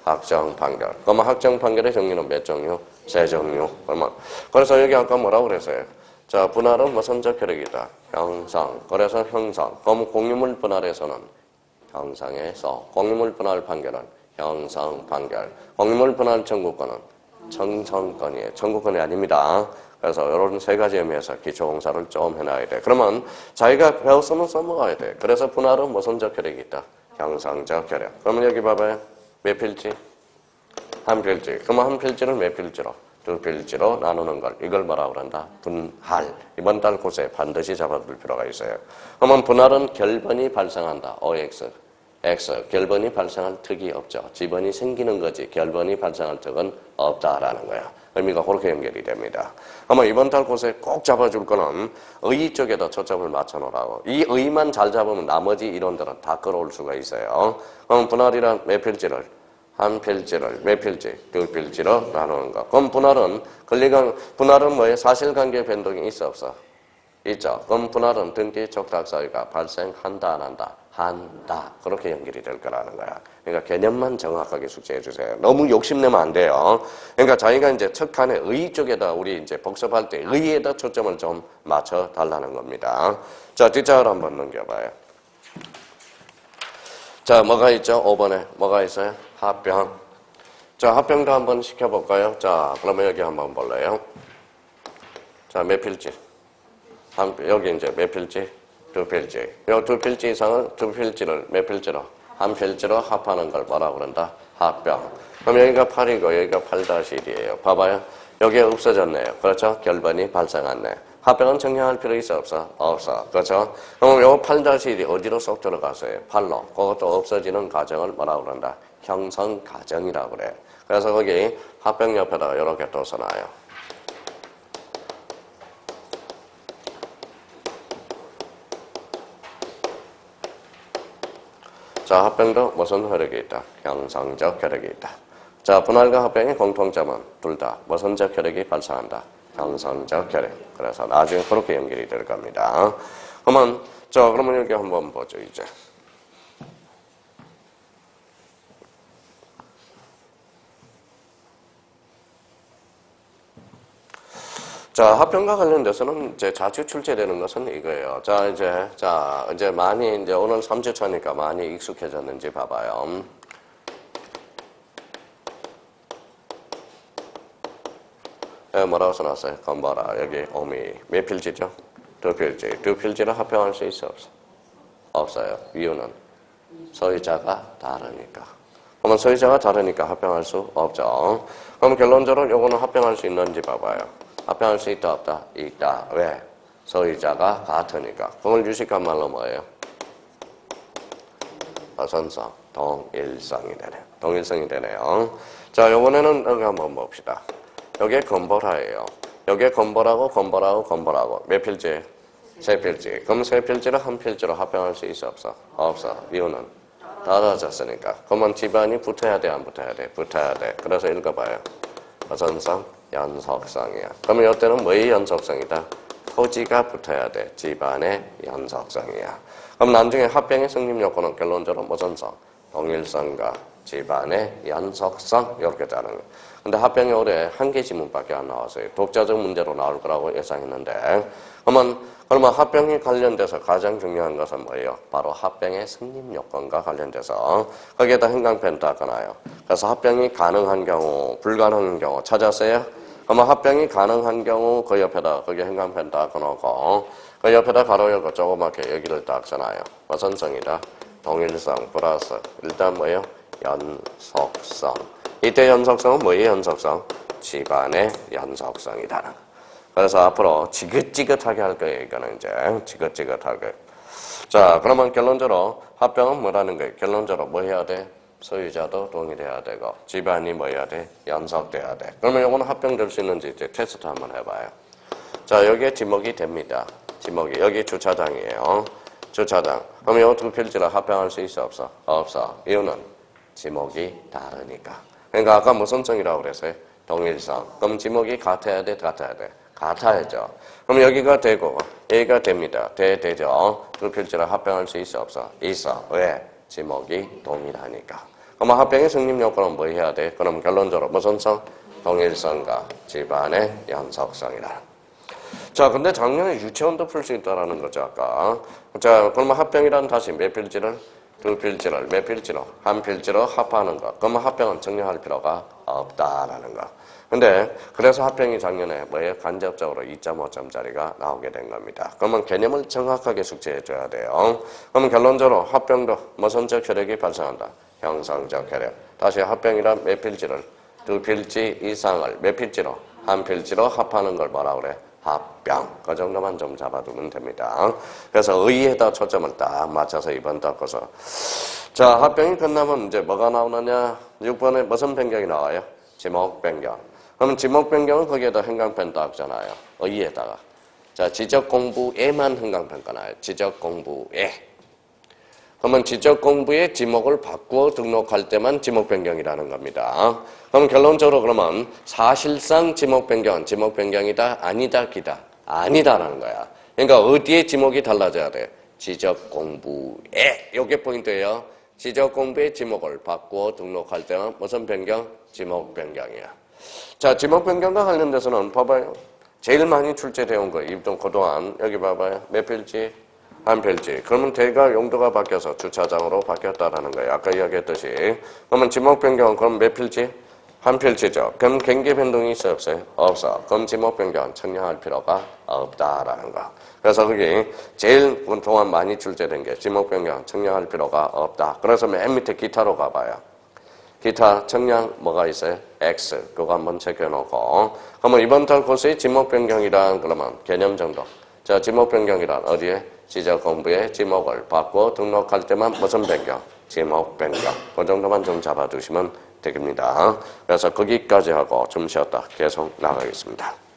확정 판결. 그러면 확정 판결의 종류는 몇 종류? 세 종류. 그러면 그래서 여기 아까 뭐라고 그랬어요? 자, 분할은 무슨 적혈액이다? 형상. 그래서 형상. 그럼 공유물 분할에서는 형상에서 공유물 분할 판결은 형상 판결. 공유물 분할 청구권은 청정권이에요. 청구권이 아닙니다. 그래서 이런 세 가지 의미에서 기초공사를 좀 해놔야 돼. 그러면 자기가 배웠으면 써먹어야 돼. 그래서 분할은 무슨 적혈액이 있다? 형상적 혈액. 그러면 여기 봐봐요. 몇 필지? 한 필지. 그러면 한 필지를 몇 필지로? 두 필지로 나누는 걸. 이걸 뭐라고 그런다? 분할. 이번 달 고세 반드시 잡아둘 필요가 있어요. 그러면 분할은 결번이 발생한다. OX. X. 결번이 발생할 턱이 없죠. 지번이 생기는 거지. 결번이 발생할 턱은 없다라는 거야. 의미가 그렇게 연결이 됩니다. 그러면 이번 달 고세 꼭 잡아줄 거는 의 쪽에다 초점을 맞춰놓으라고. 이 의만 잘 잡으면 나머지 이론들은 다 끌어올 수가 있어요. 그럼 분할이란 몇 필지를? 한 필지를 몇 필지? 두 필지로 나누는 거. 그럼 분할은 뭐예요? 사실관계 변동이 있어 없어? 있죠. 그럼 분할은 등기 촉탁 사유가 발생한다 안 한다? 한다. 그렇게 연결이 될 거라는 거야. 그러니까 개념만 정확하게 숙지해 주세요. 너무 욕심내면 안 돼요. 그러니까 자기가 이제 첫 칸에 의 쪽에다 우리 이제 복습할 때 의에다 초점을 좀 맞춰 달라는 겁니다. 자, 뒷장을 한번 넘겨봐요. 자, 뭐가 있죠? 5번에 뭐가 있어요? 합병. 자, 합병도 한번 시켜볼까요? 자, 그러면 여기 한번 볼래요? 자, 몇 필지? 여기 이제 몇 필지? 두 필지. 요 두 필지 이상은 두 필지를 몇 필지로? 한 필지로 합하는 걸 뭐라고 그런다? 합병. 그럼 여기가 8이고 여기가 8-1이에요. 봐봐요. 여기에 없어졌네요. 그렇죠? 결번이 발생했네. 합병은 정리할 필요 있어 없어? 없어. 그렇죠? 그럼 요 8-1이 어디로 쏙 들어갔어요? 8로. 그것도 없어지는 과정을 뭐라고 그런다? 형성 과정이라고 그래. 그래서 거기 합병 옆에다가 이렇게 또 써놔요. 자, 합병도 무슨 혈액이 있다? 형성적 혈액이 있다. 자, 분할과 합병의 공통점은 둘 다 무슨적 혈액이 발생한다? 형성적 혈액. 그래서 나중에 그렇게 연결이 될 겁니다. 그러면 여기 한번 보죠, 이제. 자, 합병과 관련돼서는 이제 자주 출제되는 것은 이거예요. 이제 많이 이제 오늘 3주 차니까 많이 익숙해졌는지 봐봐요. 뭐라고 써놨어요? 건봐라. 여기 오미 몇 필지죠? 두 필지. 두 필지를 합병할 수 있어 없어? 없어요. 이유는 소유자가 다르니까. 그러면 소유자가 다르니까 합병할 수 없죠. 그럼 결론적으로 요거는 합병할 수 있는지 봐봐요. 합병할 수 있다 없다? 있다. 왜? 소유자가 같으니까. 그걸 유식한 말로 뭐예요? 어선성, 동일성이 되네요. 동일성이 되네요. 자, 요번에는 여기 한번 봅시다. 여기에 건보라예요. 여기에 건보라고 몇 필지? 세 필지. 그럼 세 필지를 한 필지로 합병할 수 있어 없어? 없어. 이유는 떨어졌으니까. 그러면 집안이 붙어야 돼, 안 붙어야 돼? 붙어야 돼. 그래서 읽어봐요. 어선성, 연속성이야. 그러면 이때는 뭐의 연속성이다? 토지가 붙어야 돼. 집안의 연속성이야. 그럼 나중에 합병의 성립 요건은 결론적으로 무슨 성? 동일성과 집안의 연속성 이렇게 짜는 거예요. 근데 합병이 올해 한 개 지문밖에 안 나왔어요. 독자적 문제로 나올 거라고 예상했는데 그러면 합병이 관련돼서 가장 중요한 것은 뭐예요? 바로 합병의 성립 요건과 관련돼서 거기에다 행강펜 닦아놔요. 그래서 합병이 가능한 경우, 불가능한 경우 찾았어요? 그러면 합병이 가능한 경우 그 옆에다 거기 행강펜 닦아놓고 그 옆에다 가로 열고 조그맣게 여기를 딱 써놔요. 무슨 성이다? 동일성 플러스 일단 뭐예요? 연속성. 이때 연속성은 뭐의 연속성? 집안의 연속성이다. 그래서 앞으로 지긋지긋하게 할 거예요. 이거는 이제 지긋지긋하게. 자, 그러면 결론적으로 합병은 뭐라는 거예요? 결론적으로 뭐 해야 돼? 소유자도 동일해야 되고 집안이 뭐 해야 돼? 연속돼야 돼. 그러면 이거는 합병될 수 있는지 이제 테스트 한번 해봐요. 자, 여기에 지목이 됩니다. 지목이 여기 주차장이에요. 주차장. 그럼 이 두 필지를 합병할 수 있어 없어? 없어. 이유는 지목이 다르니까. 그러니까 아까 무슨 성이라고 그랬어요? 동일성. 그럼 지목이 같아야 돼? 같아야 돼? 같아야죠. 그럼 여기가 되고 여기가 됩니다. 되죠. 두 필지를 합병할 수 있어 없어? 있어. 왜? 지목이 동일하니까. 그럼 합병의 성립 요건은 뭐 해야 돼? 그럼 결론적으로 무슨 성? 동일성과 집안의 연속성이다. 자, 근데 작년에 유체원도 풀 수 있다라는 거죠, 아까. 자, 그러면 합병이란 다시 몇 필지를? 두 필지를 몇 필지로? 한 필지로 합하는 거. 그러면 합병은 정리할 필요가 없다라는 거. 근데 그래서 합병이 작년에 뭐예요? 간접적으로 2.5점짜리가 나오게 된 겁니다. 그러면 개념을 정확하게 숙지해 줘야 돼요. 그러면 결론적으로 합병도 모선적 혈액이 발생한다. 형성적 혈액. 다시 합병이란 몇 필지를? 두 필지 이상을 몇 필지로? 한 필지로 합하는 걸 뭐라 그래? 합병. 그 정도만 좀 잡아두면 됩니다. 그래서 의에다 초점을 딱 맞춰서 이번 닦아서. 자, 합병이 끝나면 이제 뭐가 나오느냐? 6번에 무슨 변경이 나와요? 지목 변경. 그러면 지목 변경은 거기에다 행강편 따잖아요. 의에다가. 자, 지적 공부에만 행강평가 나와요. 지적 공부에. 그러면 지적 공부의 지목을 바꾸어 등록할 때만 지목 변경이라는 겁니다. 그럼 결론적으로 그러면 사실상 지목 변경은 지목 변경이다, 아니다, 기다. 아니다라는 거야. 그러니까 어디에 지목이 달라져야 돼? 지적 공부에. 이게 포인트예요. 지적 공부의 지목을 바꾸어 등록할 때만 무슨 변경? 지목 변경이야. 자, 지목 변경과 관련돼서는 봐봐요. 제일 많이 출제되어 온 거예요. 이번 그동안 여기 봐봐요. 몇 필지? 한 필지. 그러면 대가 용도가 바뀌어서 주차장으로 바뀌었다라는 거예요. 아까 이야기했듯이. 그러면 지목 변경은 그럼 몇 필지? 한 필지죠. 그럼 경계 변동이 있어요? 없어요? 없어. 그럼 지목 변경은 청량할 필요가 없다라는 거. 그래서 거기 제일 그동안 많이 출제된 게 지목 변경 청량할 필요가 없다. 그래서 맨 밑에 기타로 가봐요. 기타 청량 뭐가 있어요? X. 그거 한번 체크해놓고. 그러면 이번 달 코스의 지목 변경이란 그러면 개념 정도. 자, 지목 변경이란 어디에? 지적 공부의 지목을 바꾸어 등록할 때만 무슨 변경? 지목 변경. 그 정도만 좀 잡아두시면 되겠습니다. 그래서 거기까지 하고 좀 쉬었다 계속 나가겠습니다.